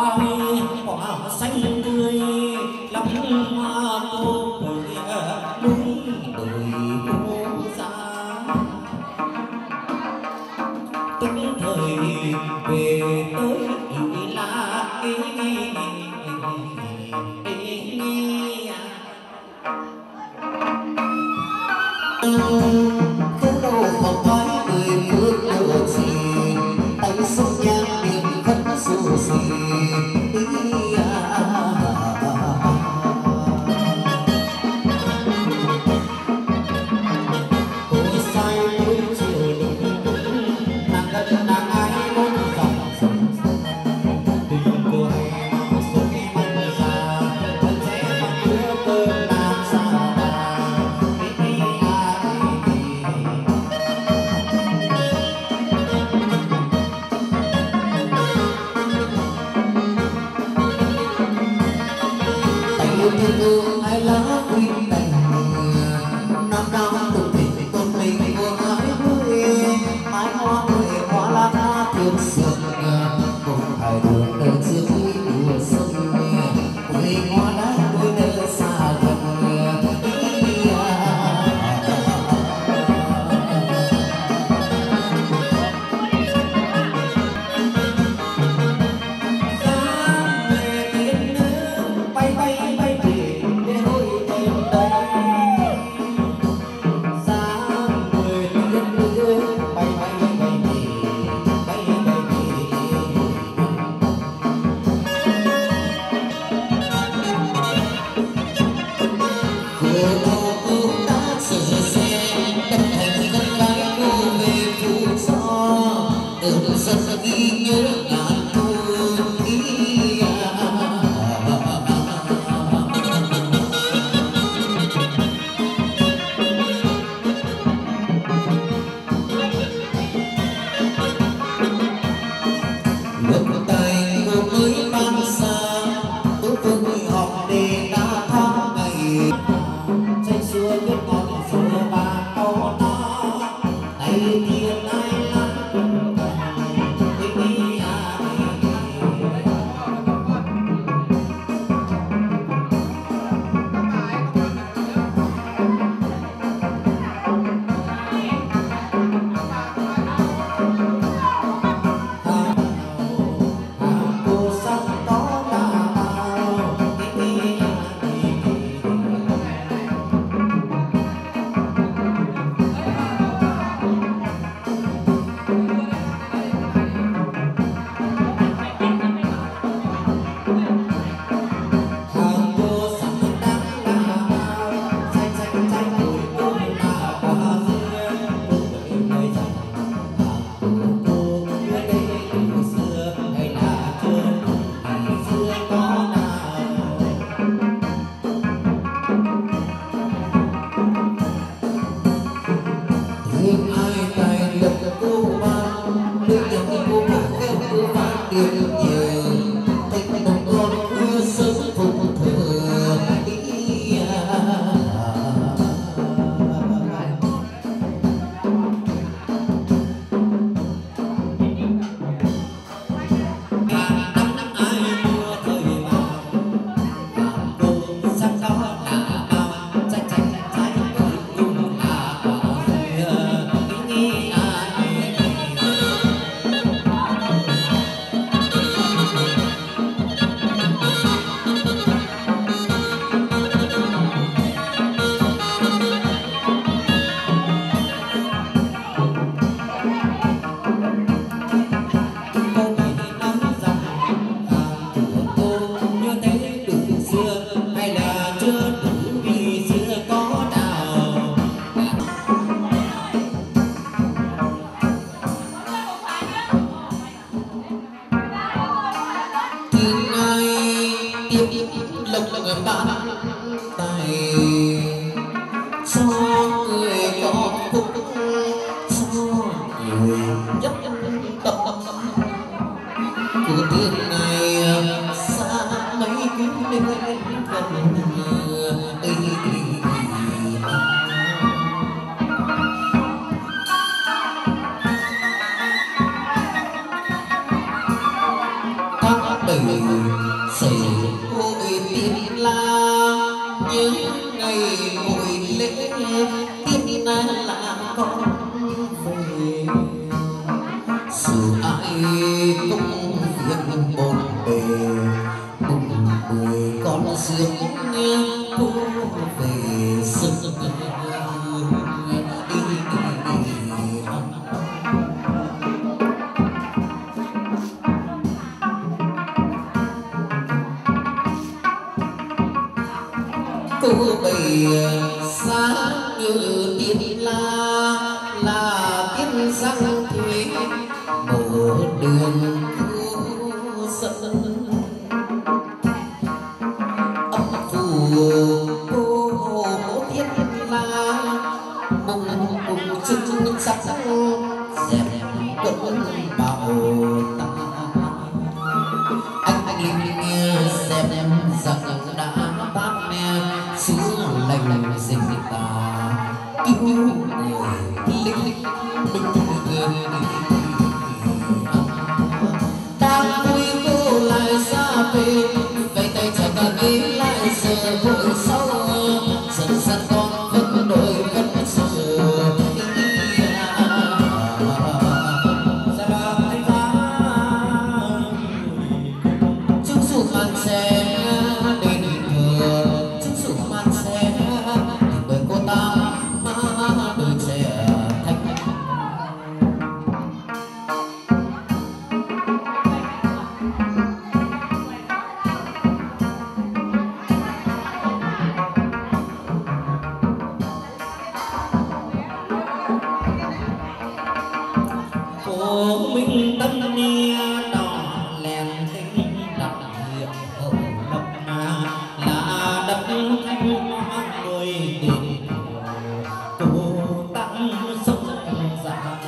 vai quả xanh tươi lắm hoa tô bụi núi đồi phố xa tính thời về tới là không đâu không nói người bước lựa gì tay sông nhang niềm khấn dù gì ôi sai ôi chiều nàng đất nàng ai muốn dòng tình cô hay mau xuống manh ra vẫn sẽ mặc đưa cơn làm sao thiên thương ai lá quy tình năm cao từng tình tôn mình của ai vui mái hoa người hoa lá hoa thương sương cùng hai đường nơi giữa mùa xuân quê hoa lá quê nơi xa gần rất ghi nhớ ngàn thu lúc tay cô mới ban xa tôi phương học để đã tháng ngày say xưa kết ngọt xưa ba câu nó tay thiên ai lắm Hãy subscribe cho kênh Ghiền Mì Gõ để không bỏ lỡ nhớ ngày buổi lễ tiên na là con về dù ai cũng việc bộn bề cùng người con sướng cô về sân cô bầy sáng như tiên là tiên răng thuế mở đường cứu sân âm phù cô hồ thiên la mùng cùng chưng sắc dẹp quân bảo anh linh xem em rằng đã bát xưa lành dịch ta yêu người linh đang vui cô lại xa về vẫy tay chào cả nghĩ lại giờ vội sau dần dần con vẫn đôi vẫn giờ chung dù màn xe đến thừa chung dù màn xe bởi cô ta đôi trẻ thanh phố minh tâm nia đỏ lèn tinh đậm hiệu hậu lộc là đất thanh hoa đôi tình cô tăng sống dạ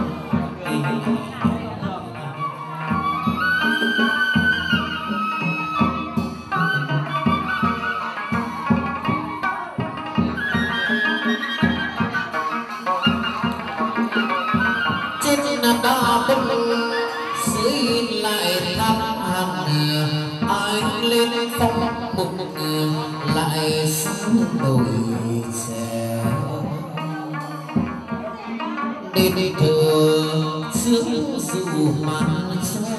trên là ba bông dưới lại thăm hàng ai lên phong một lại xuống đồi trẻ đến thừa sướng dù màn xe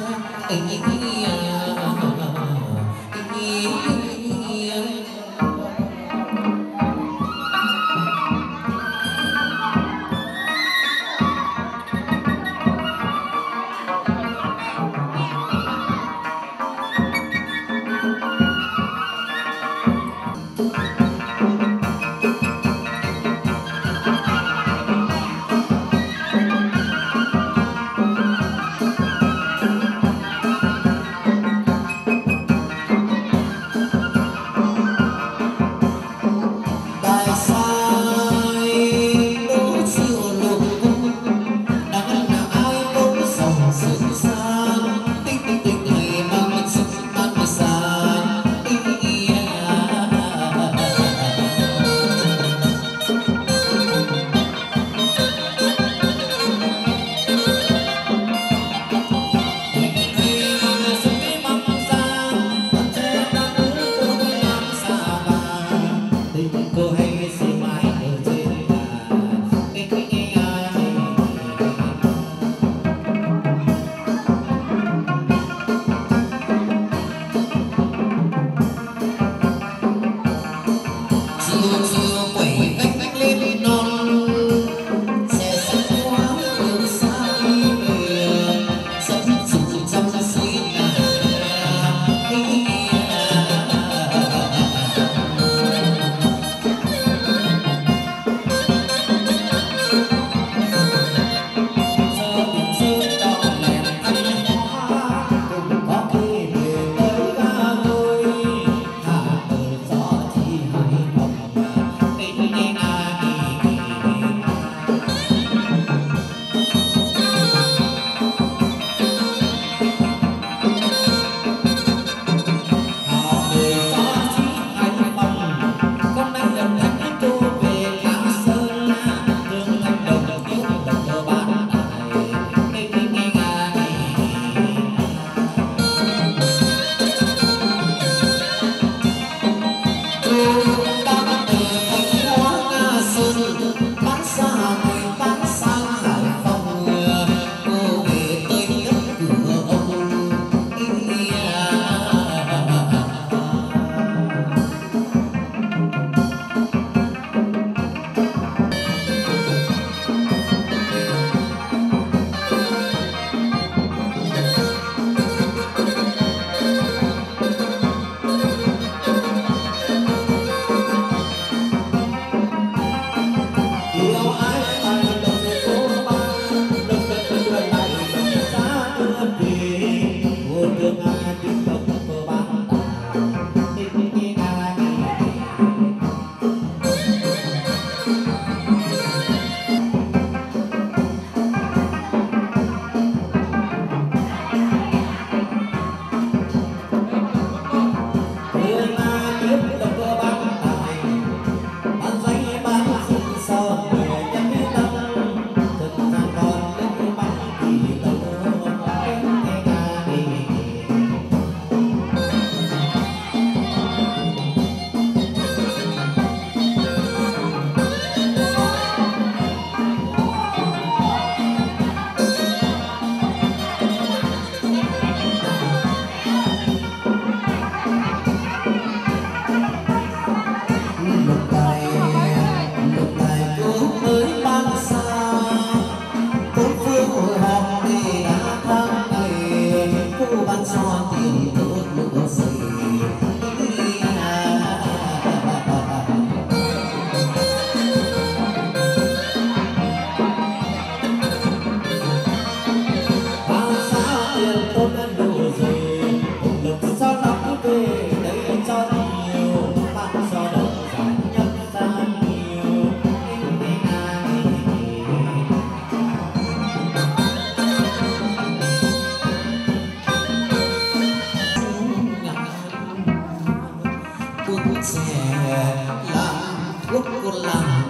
sẽ làm thuốc làm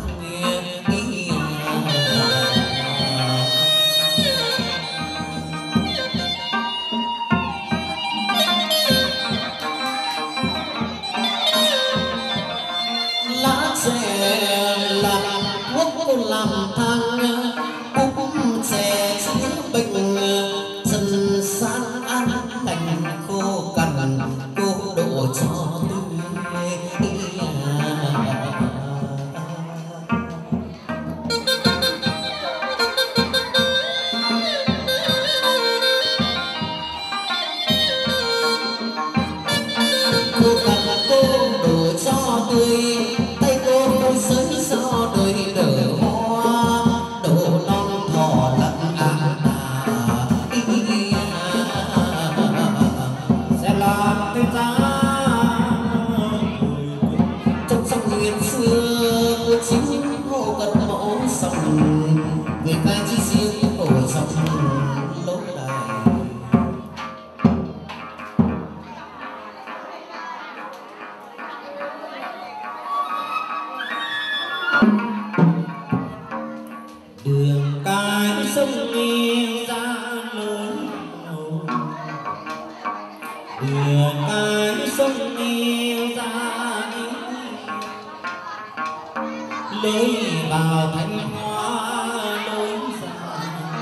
lá sẽ làm thuốc làm thang cũng sẽ chữa bệnh dần san an lành khô cằn cô độ cho cô cằn cô độ cho tươi tay cô vui sới cho đời nở hoa độ non thọ lẫn an sẽ làm cái giá trong sông nguyên xưa của chính hồ gần mẫu sông người ta chỉ riêng hồ sông lâu đài. Đường cái sông nghiêng ra lối đường cái sông nghiêng ra lối vào Thanh Hóa lối ra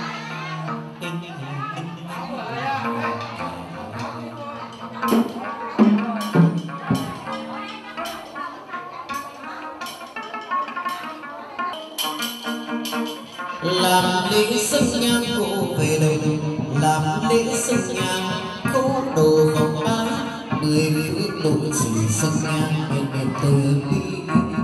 làm lễ sức nhang cô về đây làm lễ sức nhang cô đồ vòng bái 10 phút độ chỉ sức nhang bên từ bi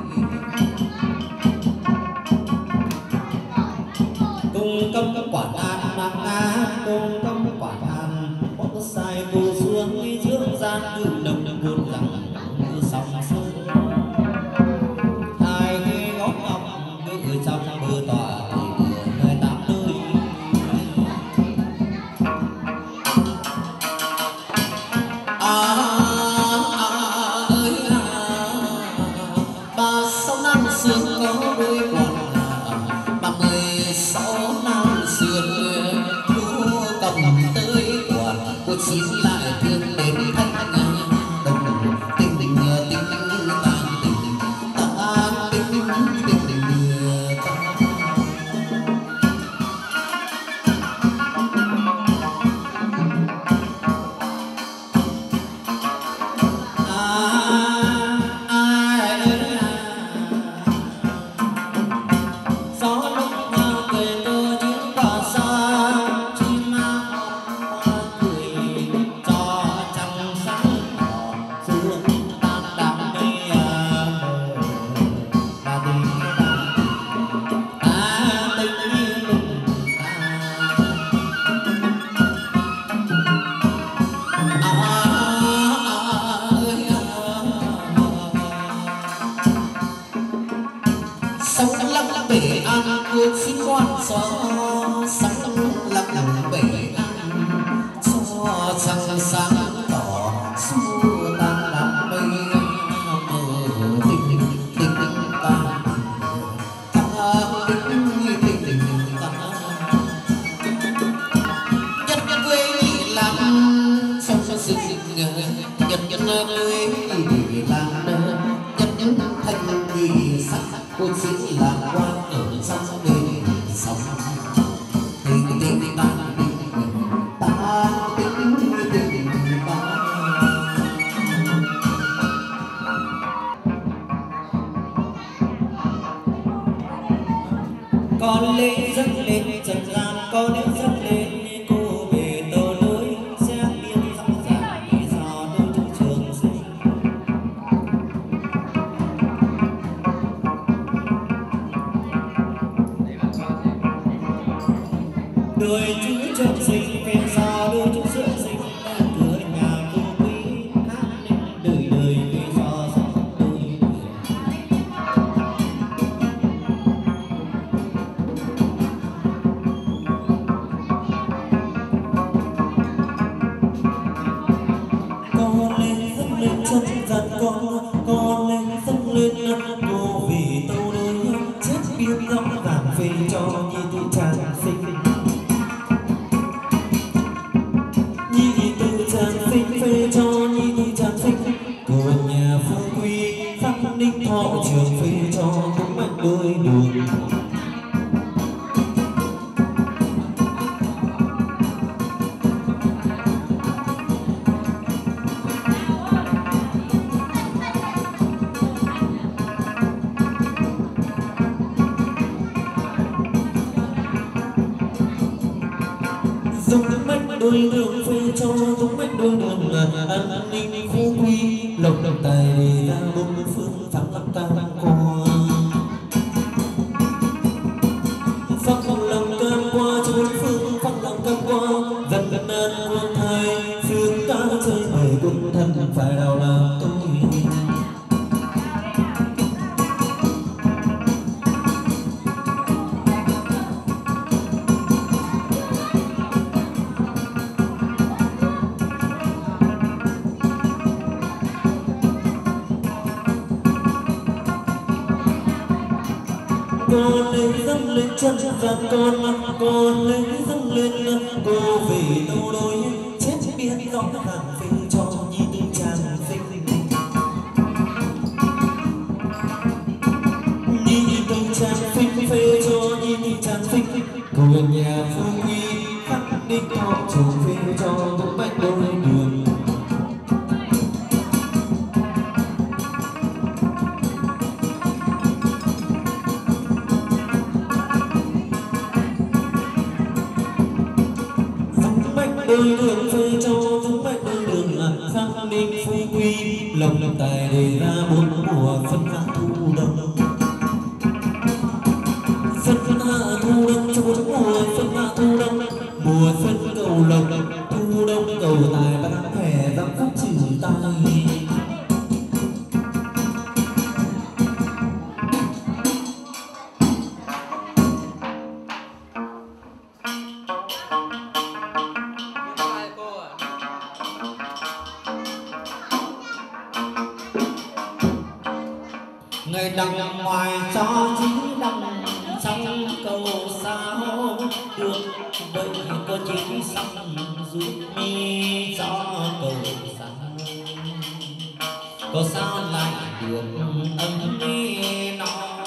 cung cấp quả đan mang ngã cung cấp quả đan bó sai cô xuống dưỡng gian cứ đồng buồn rằng cứ sóng sông hai cái gót ngọc cứ trong mưa tỏa xin lại thương đến thanh đồng tình tình tình tàn tình tình tình gió lúc nào cười tôi những quả xa chim sống lặng bể ăn cuộc xin ngoan gió sống lặng bể ăn cho trăng sáng tỏ xua tan đám mây mờ tình tình ta tình tình ta nhất nhất quê làm trong sự nhất nhất quê làm nhất nhất thành gì sắc cô chỉ là quan ở trong đời sống tình tình ta con lễ dâng lên trần gian con lễ dâng lên cô về tờ lối sẽ biết rõ ràng lý do đôi chủ trường sinh đời chú trường sinh về do đôi chủ dưỡng sinh cửa nhà cô quý hát nên đời đời vì do đôi con lên dâng lên chân dần con đôi đường phê cho tung bách đôi đường an ninh phú quý lộc tài để ra bốn phương thắng lắm ta qua phát lòng cam qua cho bốn phương phát lòng cam qua dần dần an quân thời phương ta chơi bời quân thân phải đào làm tôi con lấy dâng lên chân và con lấy dâng lên cô về đâu đôi chết biết rõ ràng phê cho nhi tư chàng phê nhi tư chàng phê cho nhi tư chàng phê cô nhà phú quý khắc đi thọ trường phê cho tung bách đôi đường đôi đường phê cho tung bách đôi đường là khắc ninh phú quý lộc tài để ra bốn mùa phân hạ thu đông phân hạ thu đông cho bốn mùa phân hạ thu đông mùa phân cầu lộc thu đông cầu tài bắt hè giáp phúc trừ tai người đằng ngoài cho chính đằng trong cầu sao được vậy có chính xong giúp mi cho cầu sao có sao lại được ấm mi nó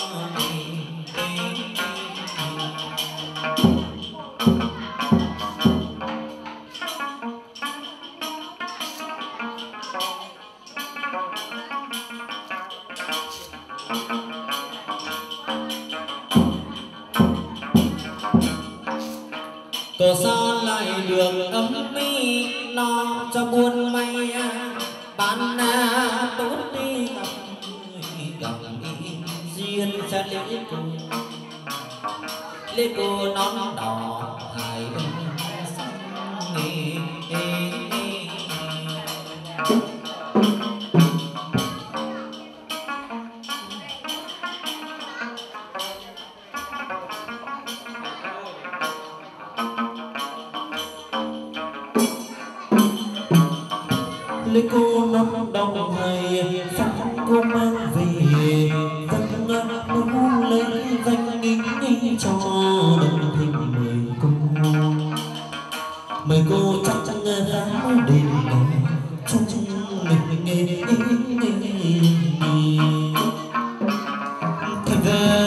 có sao lại được ấm mi lo cho buôn may bán tốt đi gặp duyên ra lễ cô nón đỏ hài xanh lấy cô nắm đồng này phong cô mang về dân nó lấy danh ý cho đồng thịnh mời cô chắc chắn dám đến trong mình nghe thật ra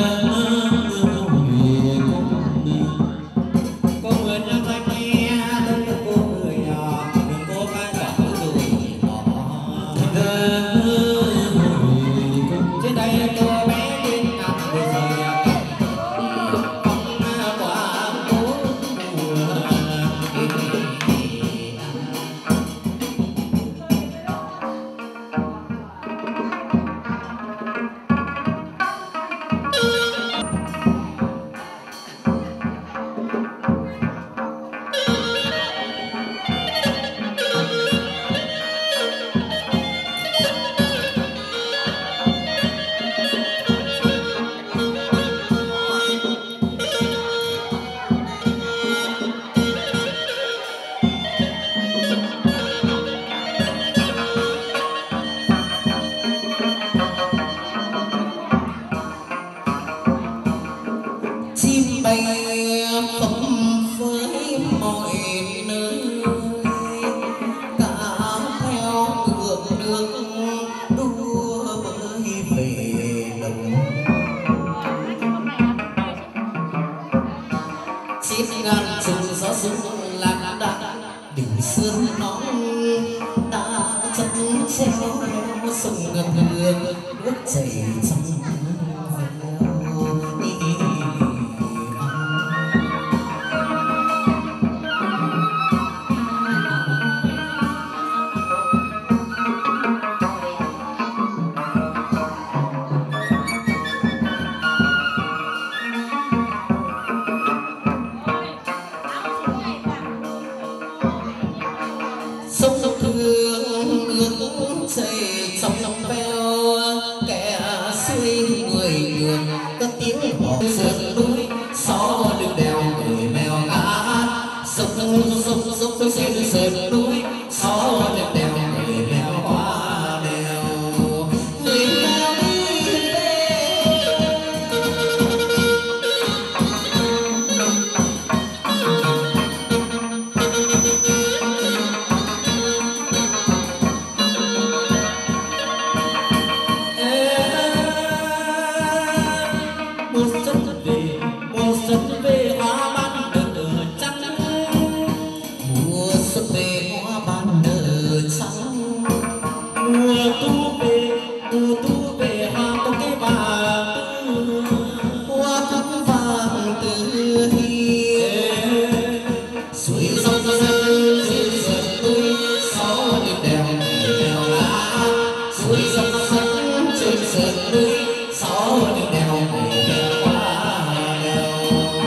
đỉnh sương nóng đã chất treo sông ngập nước chảy trong xây trong lòng veo kẻ suy người ngược có tiếng họ sườn núi gió đường đèo người mèo ngã sông sườn núi gió đường đèo người mèo qua đèo người mèo đi mùa xuân về hoa ban nở trắng mùa xuân về hoa ban nở trắng mùa tu về hoa có cái vàng hoa cắm vàng từ hiên suối sông sườn núi gió lên đèo đèo lá suối sông trên sườn núi gió lên đèo đèo qua đèo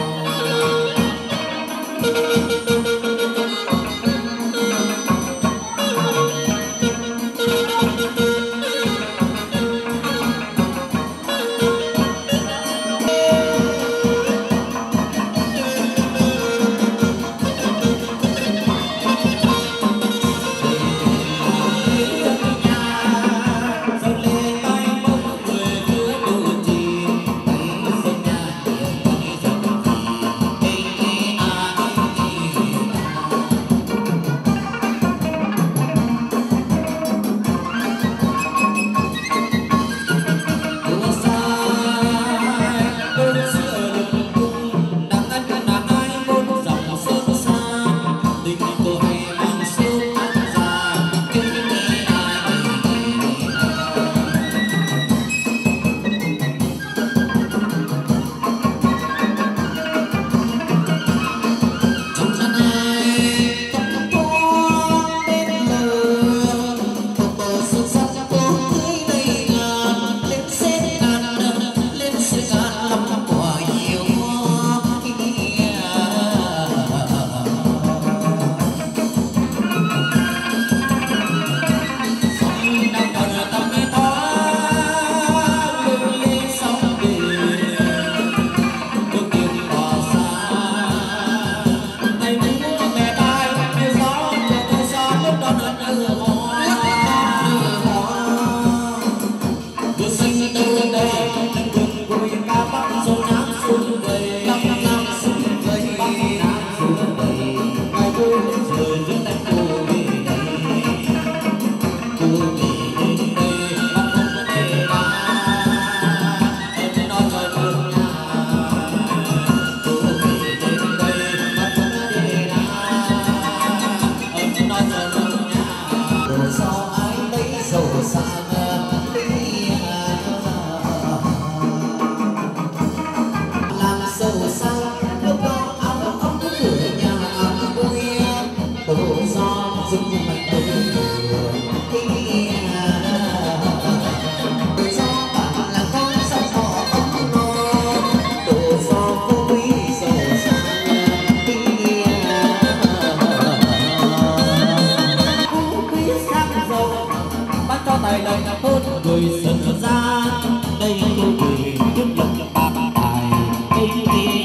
tài lời tốt người sân ra đây tôi cười tiếp lòng bạc tài cây kia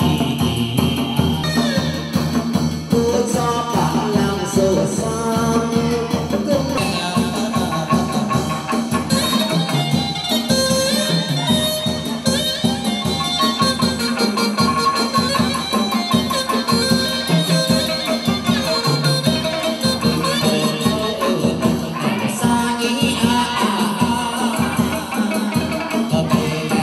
tôi cho bạn làm giàu sang Hãy subscribe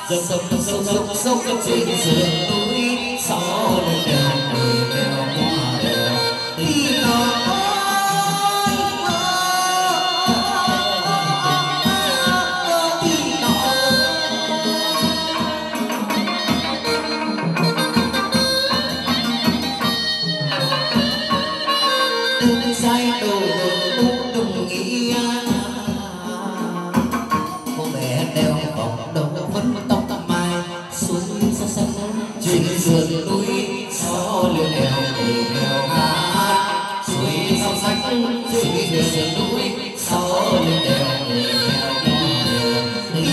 dần dần sâu sâu sâu sâu trên sườn núi gió lên đèo người đèo hoa đèo đi sai đồ đừng nghĩ cô bé đeo vòng đầu vẫn tóc mai xuống xa xa trên sườn núi gió lên đèo người đèo hát suối sông xanh trên sườn núi gió lên đèo người đèo đi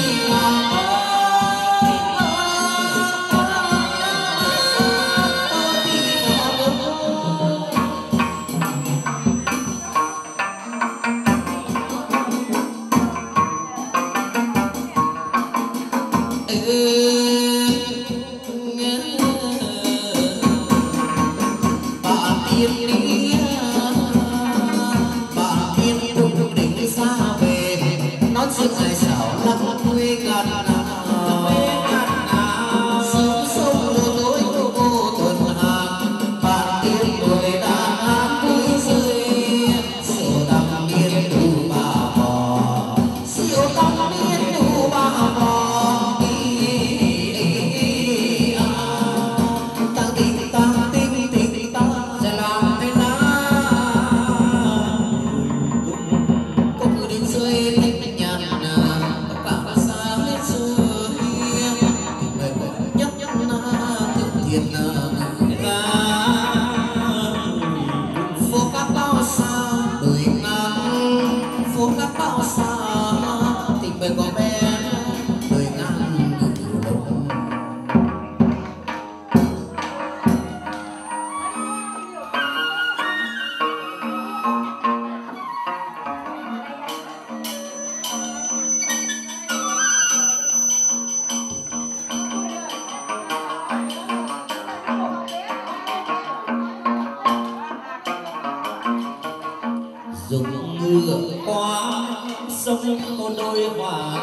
dùng ngựa qua sông có đôi hòa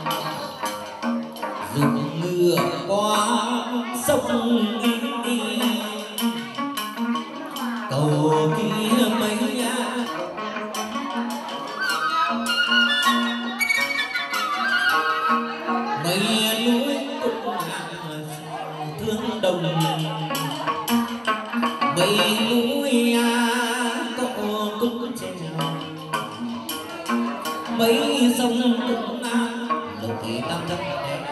dùng ngựa qua sông cầu kia mấy mấy núi cũng thương đồng mấy núi cũng treo mấy sông cũng lục thị tam thất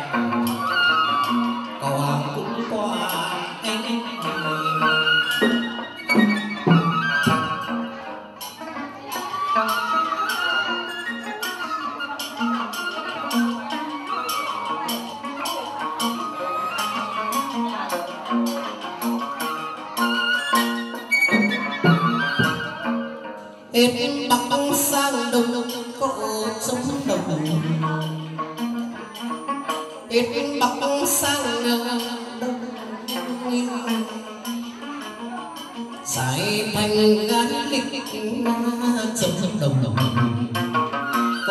cầu hàng cũng qua anh em bắc sang đông có sông đồng em bắc sang đông giải thành gái sông đồng có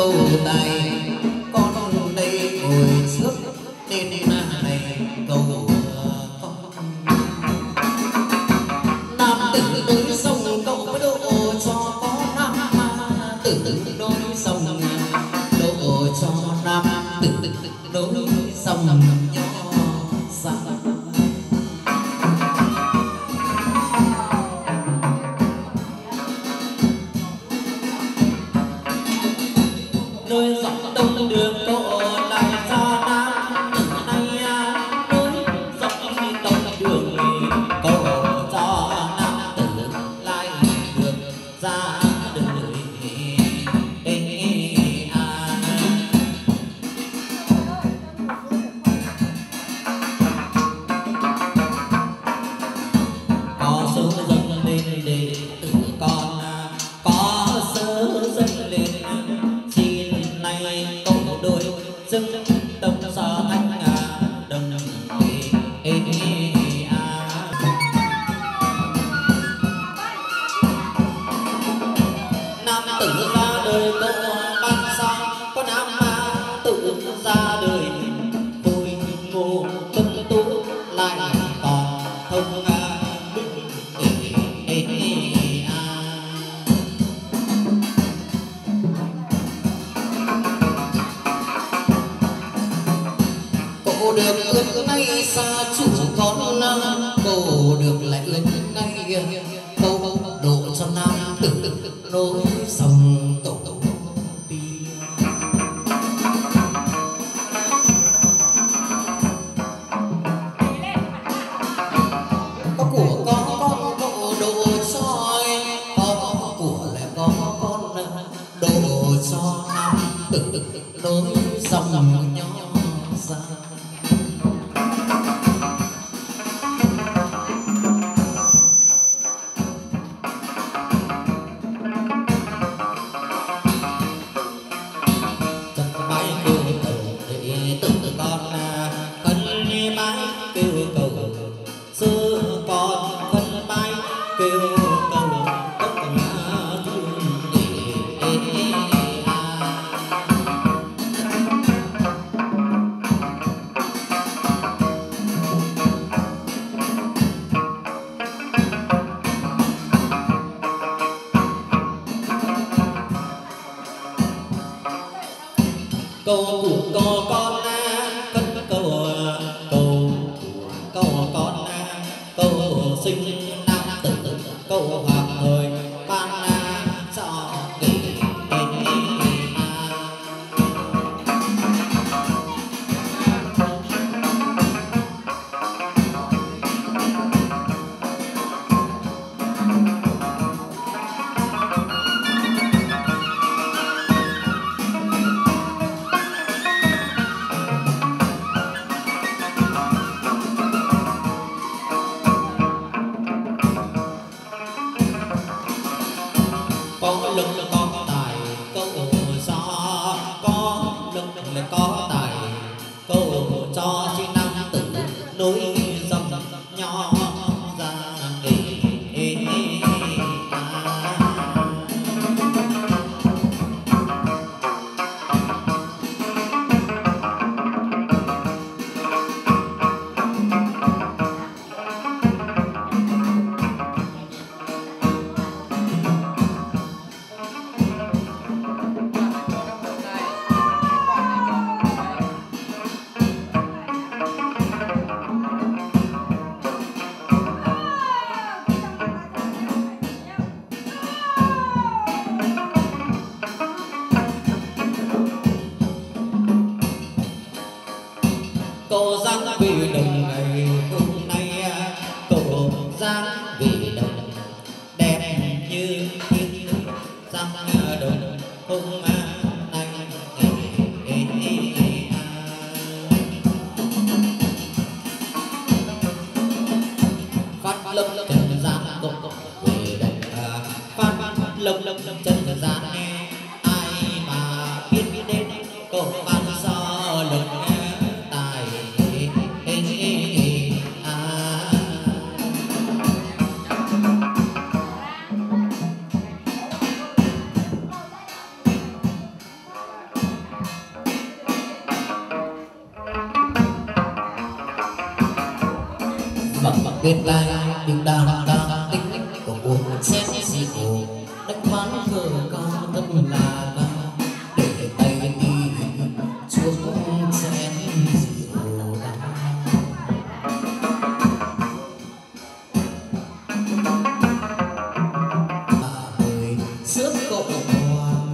câu tài con đây ngồi trước nên này câu nam tử đối sông cậu mới độ cho có nam tử đối sông độ cho nam tử đối sông nho sang nơi dọc đông đường cậu lại cho nam tử này nơi dọc đông đường cậu cho nam tử lại được ra đời có số dâng lên để tử con có số dâng lên xin nay câu đôi dâng tâm sa thanh đồng nam tử ra đời cậu ban sao có nam tử ra đời vui ngô tuân tú lại còn thông cô được ước ngay xa chủ con cô được lại ước ngay câu độ cho nam tử nối sông tổ tiên có của có con độ độ cho có của lại có con độ cho nam tử nối sông nhỏ ra câu của con cất câu câu con câu sinh nam tử câu hoàng thời ban cho nghỉ có lực có tài câu cho có lực có tài câu cho chi nam tử nối dòng nhỏ ra cô giang vì đồng ngày hôm nay cô giang vì đồng đẹp như thiên giang đồng hôm nay phát lâm trần gian cô về đồng phát lâm trần gian ai mà biết đến cô ban sao lục bên tai những đàn tính của cuộc xét gì cổ đánh ván cờ cao tâm là ca để tay đi chuốc chén rượu đắng đời rước cậu hoàng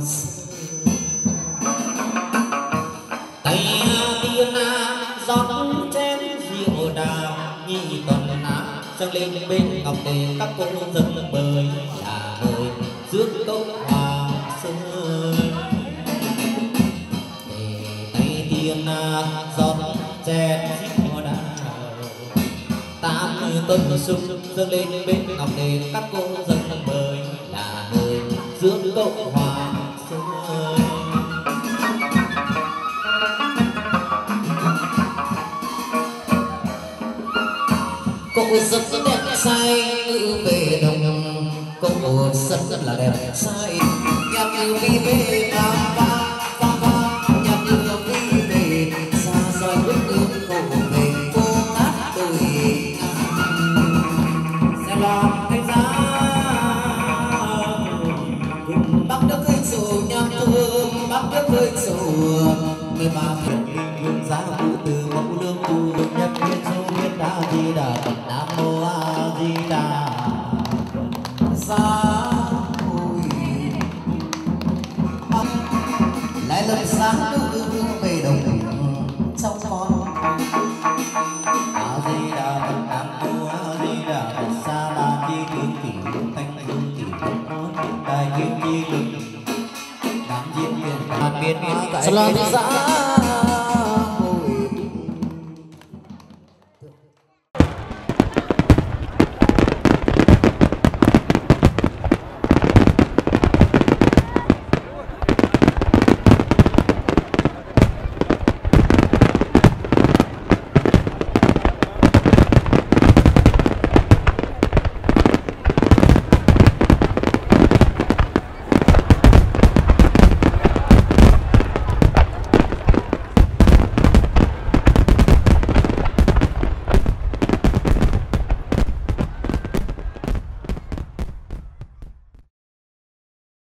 tay tiên rót chén rượu đàm nhị tuần dâng lên bên ngọc đề các cô dân bơi là bơi rước câu hoàng sơn để tay tiên rót chén rượu đàm tám tuần sung dâng lên bên ngọc đề các cô dân bơi là bơi rước câu hoàng sơn cô rất đẹp say ngự về đồng cô rất là đẹp say nhạc như vi về vang vang vang nhạc như vi về xa xôi bước đường cô về cô hát đôi sẽ làm thanh giá bắc nước hơi sầu nhạc thơm bắc nước hơi sầu người bà việt linh giá vũ từ mẫu lương tu lục nhất thiên sâu thiên đa di đà phật nam mô a di đà xa ôi lại lần sáng đưa về đồng trong con a di đà phật nam mô a di đà phật sa la chi tướng kỷ thanh hương kỷ phật đại kiến chi lực nam diên viên biên salam